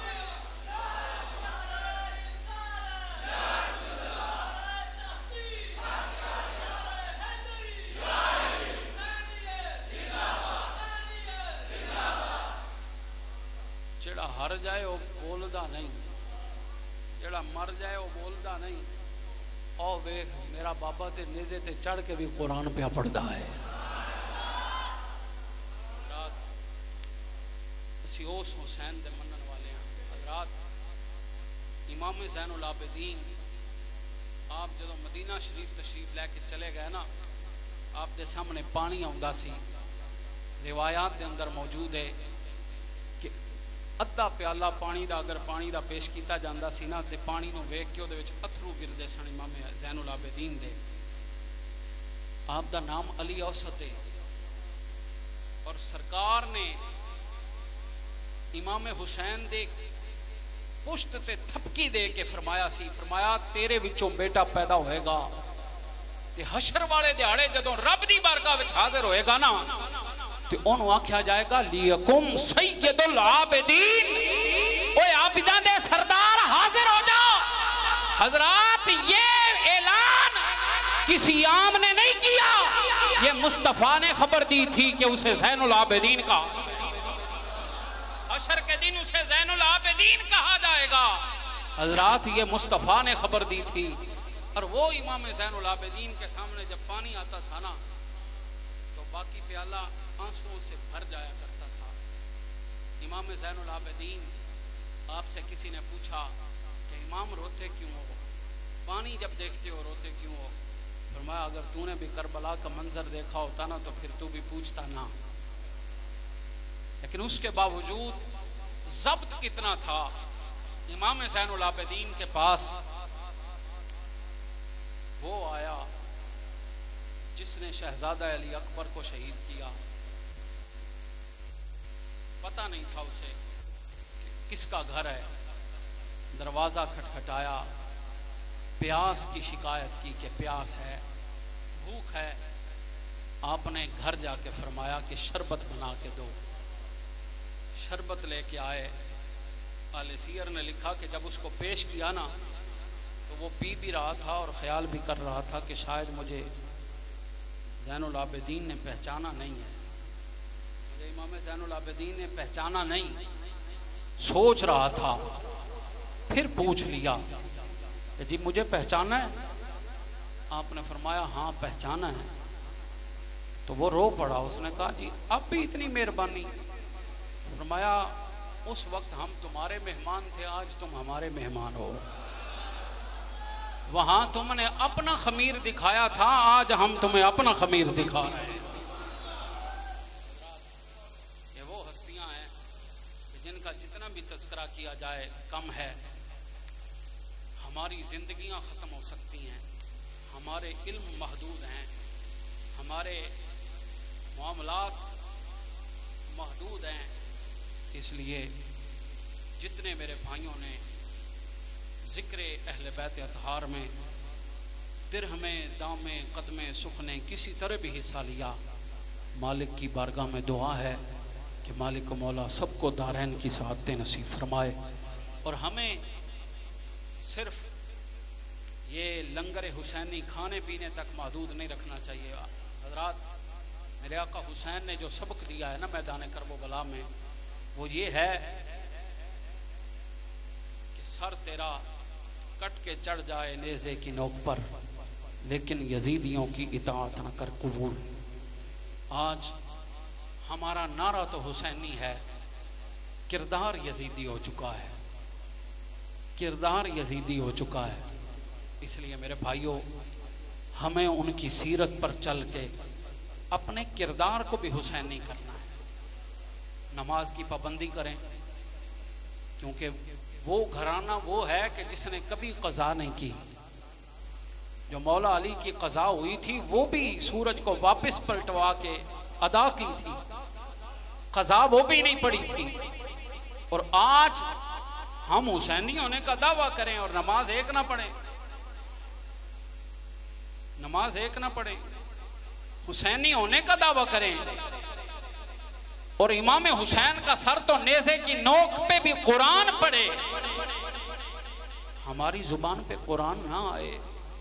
جڑا ہر جائے وہ بولدا نہیں، جڑا مر جائے وہ بولدا نہیں۔ او ویکھ میرا بابا تے نیزے تے چڑھ کے بھی قرآن پہ پڑھدا ہے۔ حضرات اسی اس حسین دے منن والے ہیں۔ حضرات امام زین العابدین آپ جدو مدینہ شریف تشریف لے کے چلے گئے نا، آپ دے سامنے پانی آوندا سی، روایات دے اندر موجود ہے کہ ادھا پیالہ پانی دا اگر پانی دا پیش کیتا جاندہ سی نا تے پانی نو ویک کے دے وچ اتھرو گردے سن امام زین العابدین دے۔ آپ دا نام علی اوسط ہے، اور سرکار نے امام حسین دے پشت تے تھپکی دے کے فرمایا سی، فرمایا تیرے وچوں بیٹا پیدا ہوئے گا تے حشر والے دیہاڑے جدوں رب دی بارگاہ وچ حاضر ہوئے گا نا تے انہوں آکھیا جائے گا لیکم سید العابدین، اوے عابداں دے سردار حاضر ہو جاؤ۔ حضرات یہ اعلان کسی عام نے نہیں کیا، یہ مصطفیٰ نے خبر دی تھی کہ اسے زین العابدین کا، حشر کے دن اسے زین العابدین کہا جائے گا۔ حضرات یہ مصطفیٰ نے خبر دی تھی، اور وہ امام زین العابدین کے سامنے جب پانی آتا تھا نا تو باقی پیالہ آنسوؤں سے بھر جایا کرتا تھا۔ امام زین العابدین آپ سے کسی نے پوچھا کہ امام روتے کیوں ہو، پانی جب دیکھتے ہو روتے کیوں ہو؟ فرمایا اگر تو نے بھی کربلا کا منظر دیکھا ہوتا نا تو پھر تو بھی پوچھتا نا۔ لیکن اس کے باوجود ضبط کتنا تھا امام زین العابدین کے پاس، وہ آیا جس نے شہزادہ علی اکبر کو شہید کیا، پتہ نہیں تھا اسے کس کا گھر ہے، دروازہ کھٹکھٹایا، پیاس کی شکایت کی کہ پیاس ہے، بھوک ہے۔ آپ نے گھر جا کے فرمایا کہ شربت بنا کے دو، شربت لے کے آئے۔ اہل سیر نے لکھا کہ جب اس کو پیش کیا نا تو وہ پی بھی رہا تھا اور خیال بھی کر رہا تھا کہ شاید مجھے زین العابدین نے پہچانا نہیں ہے، مجھے امام زین العابدین نے پہچانا نہیں، سوچ رہا تھا۔ پھر پوچھ لیا کہ جی مجھے پہچانا ہے؟ آپ نے فرمایا ہاں پہچانا ہے۔ تو وہ رو پڑا، اس نے کہا جی اب بھی اتنی مہربانی؟ فرمایا اس وقت ہم تمہارے مہمان تھے، آج تم ہمارے مہمان ہو۔ وہاں تم نے اپنا خمیر دکھایا تھا، آج ہم تمہیں اپنا خمیر دکھا رہے ہیں۔ یہ وہ ہستیاں ہیں جن کا جتنا بھی تذکرہ کیا جائے کم ہے۔ ہماری زندگیاں ختم ہو سکتی ہیں، ہمارے علم محدود ہیں، ہمارے معاملات محدود ہیں، اس لیے جتنے میرے بھائیوں نے ذکر اہل بیت اطہار میں درہمیں دامیں قدمیں سخنے کسی طرح بھی حصہ لیا، مالک کی بارگاہ میں دعا ہے کہ مالک و مولا سب کو دارین کی سعادتیں نصیب فرمائے، اور ہمیں صرف یہ لنگر حسینی کھانے پینے تک محدود نہیں رکھنا چاہیے۔ حضرات میرے آقا حسین نے جو سبق دیا ہے نا میدان کربلا میں، وہ یہ ہے کہ سر تیرا کٹ کے چڑھ جائے نیزے کی نوک پر، لیکن یزیدیوں کی اطاعت نہ کر قبول۔ آج ہمارا نعرہ تو حسینی ہے، کردار یزیدی ہو چکا ہے، کردار یزیدی ہو چکا ہے۔ اس لیے میرے بھائیوں ہمیں ان کی سیرت پر چل کے اپنے کردار کو بھی حسینی کرنا ہے۔ نماز کی پابندی کریں، کیونکہ وہ گھرانہ وہ ہے کہ جس نے کبھی قضا نہیں کی۔ جو مولا علی کی قضا ہوئی تھی وہ بھی سورج کو واپس پلٹوا کے ادا کی تھی، قضا وہ بھی نہیں پڑی تھی۔ اور آج ہم حسینی ہونے کا دعویٰ کریں اور نماز ایک نہ پڑھیں، نماز ایک نہ پڑھیں، حسینی ہونے کا دعویٰ کریں، اور امام حسین کا سر تو نیزے کی نوک پہ بھی قرآن پڑھے، ہماری زبان پہ قرآن نہ آئے،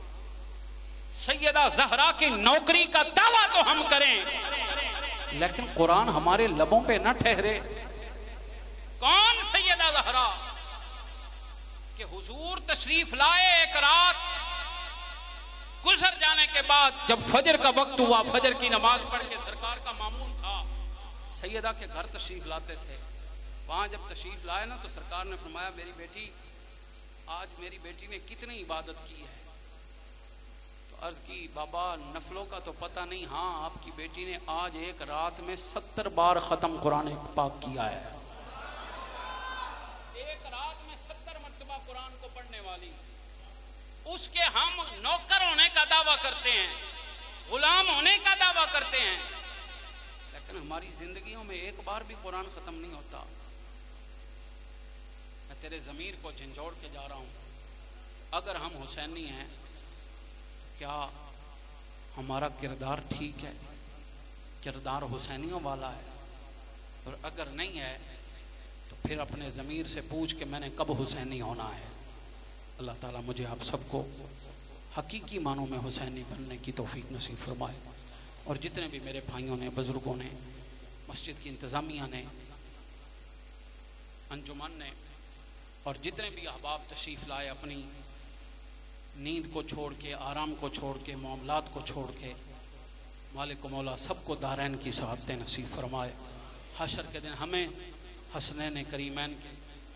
سیدہ زہرا کی نوکری کا دعویٰ تو ہم کریں لیکن قرآن ہمارے لبوں پہ نہ ٹھہرے۔ کون سیدہ زہرا کہ حضور تشریف لائے، ایک رات گزر جانے کے بعد جب فجر کا وقت ہوا، فجر کی نماز پڑھ کے سرکار کا معمول تھا سیدہ کے گھر تشریف لاتے تھے۔ وہاں جب تشریف لائے نا تو سرکار نے فرمایا میری بیٹی، آج میری بیٹی نے کتنی عبادت کی ہے؟ تو عرض کی بابا نفلوں کا تو پتہ نہیں، ہاں آپ کی بیٹی نے آج ایک رات میں ستر بار ختم قرآن پاک کیا ہے۔ ایک رات میں ستر مرتبہ قرآن کو پڑھنے والی، اس کے ہم نوکر ہونے کا دعویٰ کرتے ہیں، غلام ہونے کا دعویٰ کرتے ہیں، لیکن ہماری زندگیوں میں ایک بار بھی قرآن ختم نہیں ہوتا۔ میں تیرے ضمیر کو جھنجھوڑ کے جا رہا ہوں، اگر ہم حسینی ہیں کیا ہمارا کردار ٹھیک ہے، کردار حسینیوں والا ہے، اور اگر نہیں ہے تو پھر اپنے ضمیر سے پوچھ کہ میں نے کب حسینی ہونا ہے۔ اللہ تعالیٰ مجھے آپ سب کو حقیقی معنوں میں حسینی بننے کی توفیق نصیب فرمائے، اور جتنے بھی میرے بھائیوں نے، بزرگوں نے، مسجد کی انتظامیہ نے، انجمن نے، اور جتنے بھی احباب تشریف لائے اپنی نیند کو چھوڑ کے، آرام کو چھوڑ کے، معاملات کو چھوڑ کے، مالک و مولا سب کو دارین کی سعادتیں نصیب فرمائے۔ حشر کے دن ہمیں حسنین کریمین کے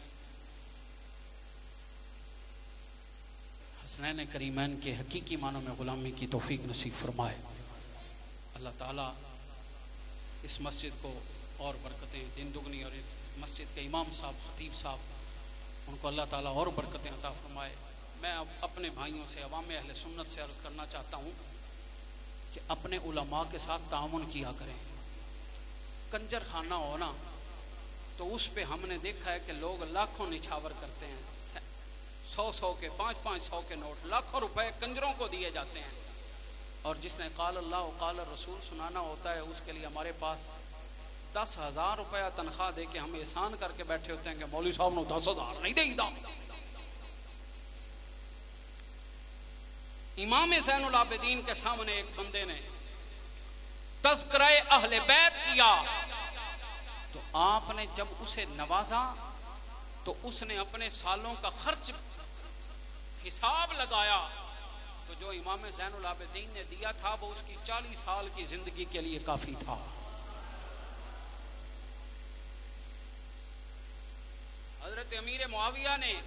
حسنین کریمین کے حقیقی معنوں میں غلامی کی توفیق نصیب فرمائے۔ اللہ تعالیٰ اس مسجد کو اور برکتیں دن دگنی، اور اس مسجد کے امام صاحب، خطیب صاحب، ان کو اللہ تعالیٰ اور برکتیں عطا فرمائے۔ میں اب اپنے بھائیوں سے، عوام اہل سنت سے عرض کرنا چاہتا ہوں کہ اپنے علماء کے ساتھ تعاون کیا کریں۔ کنجر خانہ ہونا تو اس پہ ہم نے دیکھا ہے کہ لوگ لاکھوں نچھاور کرتے ہیں، سو سو کے، پانچ پانچ سو کے نوٹ، لاکھوں روپے کنجروں کو دیے جاتے ہیں، اور جس نے قال اللہ و قال الرسول سنانا ہوتا ہے اس کے لیے ہمارے پاس دس ہزار روپیہ تنخواہ دے کے ہم احسان کر کے بیٹھے ہوتے ہیں کہ مولوی صاحب نے دس ہزار نہیں دے گا۔ امام زین العابدین کے سامنے ایک بندے نے تذکرہ اہل بیت کیا تو آپ نے جب اسے نوازا تو اس نے اپنے سالوں کا خرچ حساب لگایا، تو جو امام زین العابدین نے دیا تھا وہ اس کی چالیس سال کی زندگی کے لیے کافی تھا۔ حضرت امیر معاویہ نے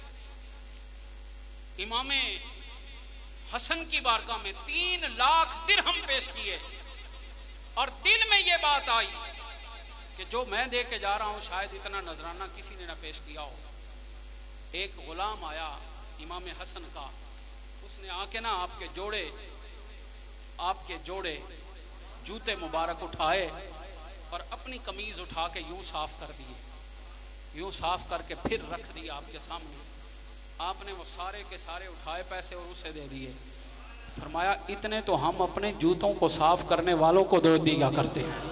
امام حسن کی بارگاہ میں تین لاکھ درہم پیش کیے، اور دل میں یہ بات آئی کہ جو میں دے کے جا رہا ہوں شاید اتنا نذرانہ کسی نے نہ پیش کیا ہو۔ ایک غلام آیا امام حسن کا، اس نے آ کے نا آپ کے جوڑے آپ کے جوڑے جوتے مبارک اٹھائے اور اپنی قمیض اٹھا کے یوں صاف کر دیے، یوں صاف کر کے پھر رکھ دیا آپ کے سامنے۔ آپ نے وہ سارے کے سارے اٹھائے پیسے اور اسے دے دیے، فرمایا اتنے تو ہم اپنے جوتوں کو صاف کرنے والوں کو دے دیا کرتے ہیں،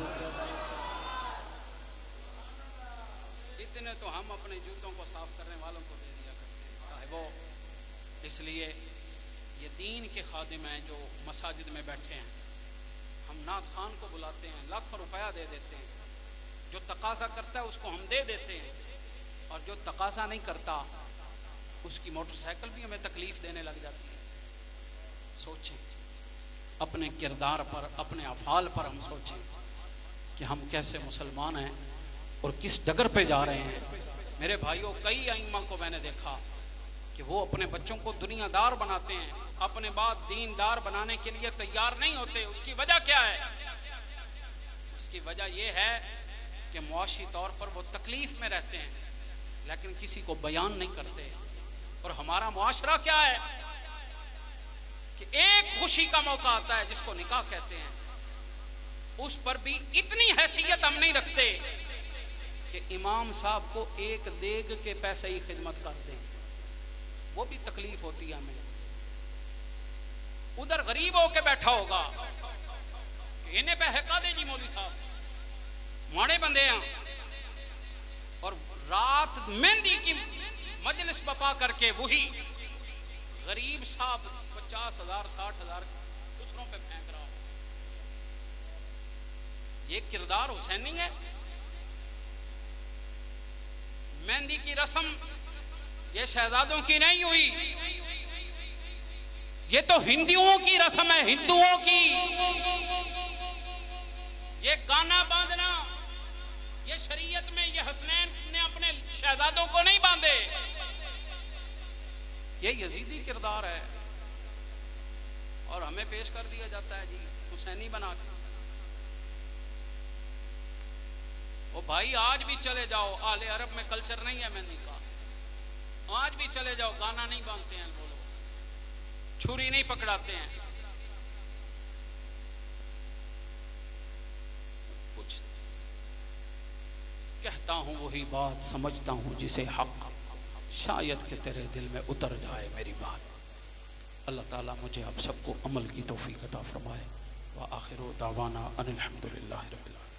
اتنے تو ہم اپنے جوتوں کو صاف کرنے والوں کو دے دیا کرتے ہیں صاحبو۔ اس لیے یہ دین کے خادم ہیں جو مساجد میں بیٹھے ہیں، ہم نعت خان کو بلاتے ہیں، لاکھوں روپیہ دے دیتے ہیں، جو تقاضا کرتا ہے اس کو ہم دے دیتے ہیں، اور جو تقاضا نہیں کرتا اس کی موٹر سائیکل بھی ہمیں تکلیف دینے لگ جاتی ہے۔ سوچیں اپنے کردار پر، اپنے افعال پر ہم سوچیں کہ ہم کیسے مسلمان ہیں اور کس ڈگر پہ جا رہے ہیں۔ میرے بھائیوں، کئی ائمہ کو میں نے دیکھا کہ وہ اپنے بچوں کو دنیا دار بناتے ہیں، اپنے بعد دین دار بنانے کے لیے تیار نہیں ہوتے۔ اس کی وجہ کیا ہے؟ اس کی وجہ یہ ہے کہ معاشی طور پر وہ تکلیف میں رہتے ہیں لیکن کسی کو بیان نہیں کرتے۔ اور ہمارا معاشرہ کیا ہے کہ ایک خوشی کا موقع آتا ہے جس کو نکاح کہتے ہیں، اس پر بھی اتنی حیثیت ہم نہیں رکھتے کہ امام صاحب کو ایک دیگ کے پیسے ہی خدمت کرتے ہیں، وہ بھی تکلیف ہوتی ہے ہمیں۔ ادھر غریب ہو کے بیٹھا ہوگا کہ انہیں پہ حقا دے جی مولوی صاحب، ماڑے بندے ہیں، اور رات مہندی کی مجلس بپا کر کے وہی غریب صاحب پچاس ہزار ساٹھ ہزار دوسروں پہ پھینک رہا ہو۔ یہ کردار حسینی ہے؟ مہندی کی رسم یہ شہزادوں کی نہیں ہوئی، یہ تو ہندوؤں کی رسم ہے، ہندوؤں کی۔ یہ گانا باندھنا یہ شریعت میں یہ حسنین نے اپنے شہزادوں کو نہیں باندھے، یہ یزیدی کردار ہے، اور ہمیں پیش کر دیا جاتا ہے جی حسینی بنا کے۔ وہ بھائی آج بھی چلے جاؤ، اہل عرب میں کلچر نہیں ہے مہندی کا، آج بھی چلے جاؤ گانا نہیں باندھتے ہیں وہ لوگ، چھری نہیں پکڑاتے ہیں۔ کچھ کہتا ہوں وہی بات، سمجھتا ہوں جسے حق، شاید کہ تیرے دل میں اتر جائے میری بات۔ اللہ تعالیٰ مجھے آپ سب کو عمل کی توفیق عطا فرمائے۔ وآخر دعوانا ان الحمد للہ رب العالمین۔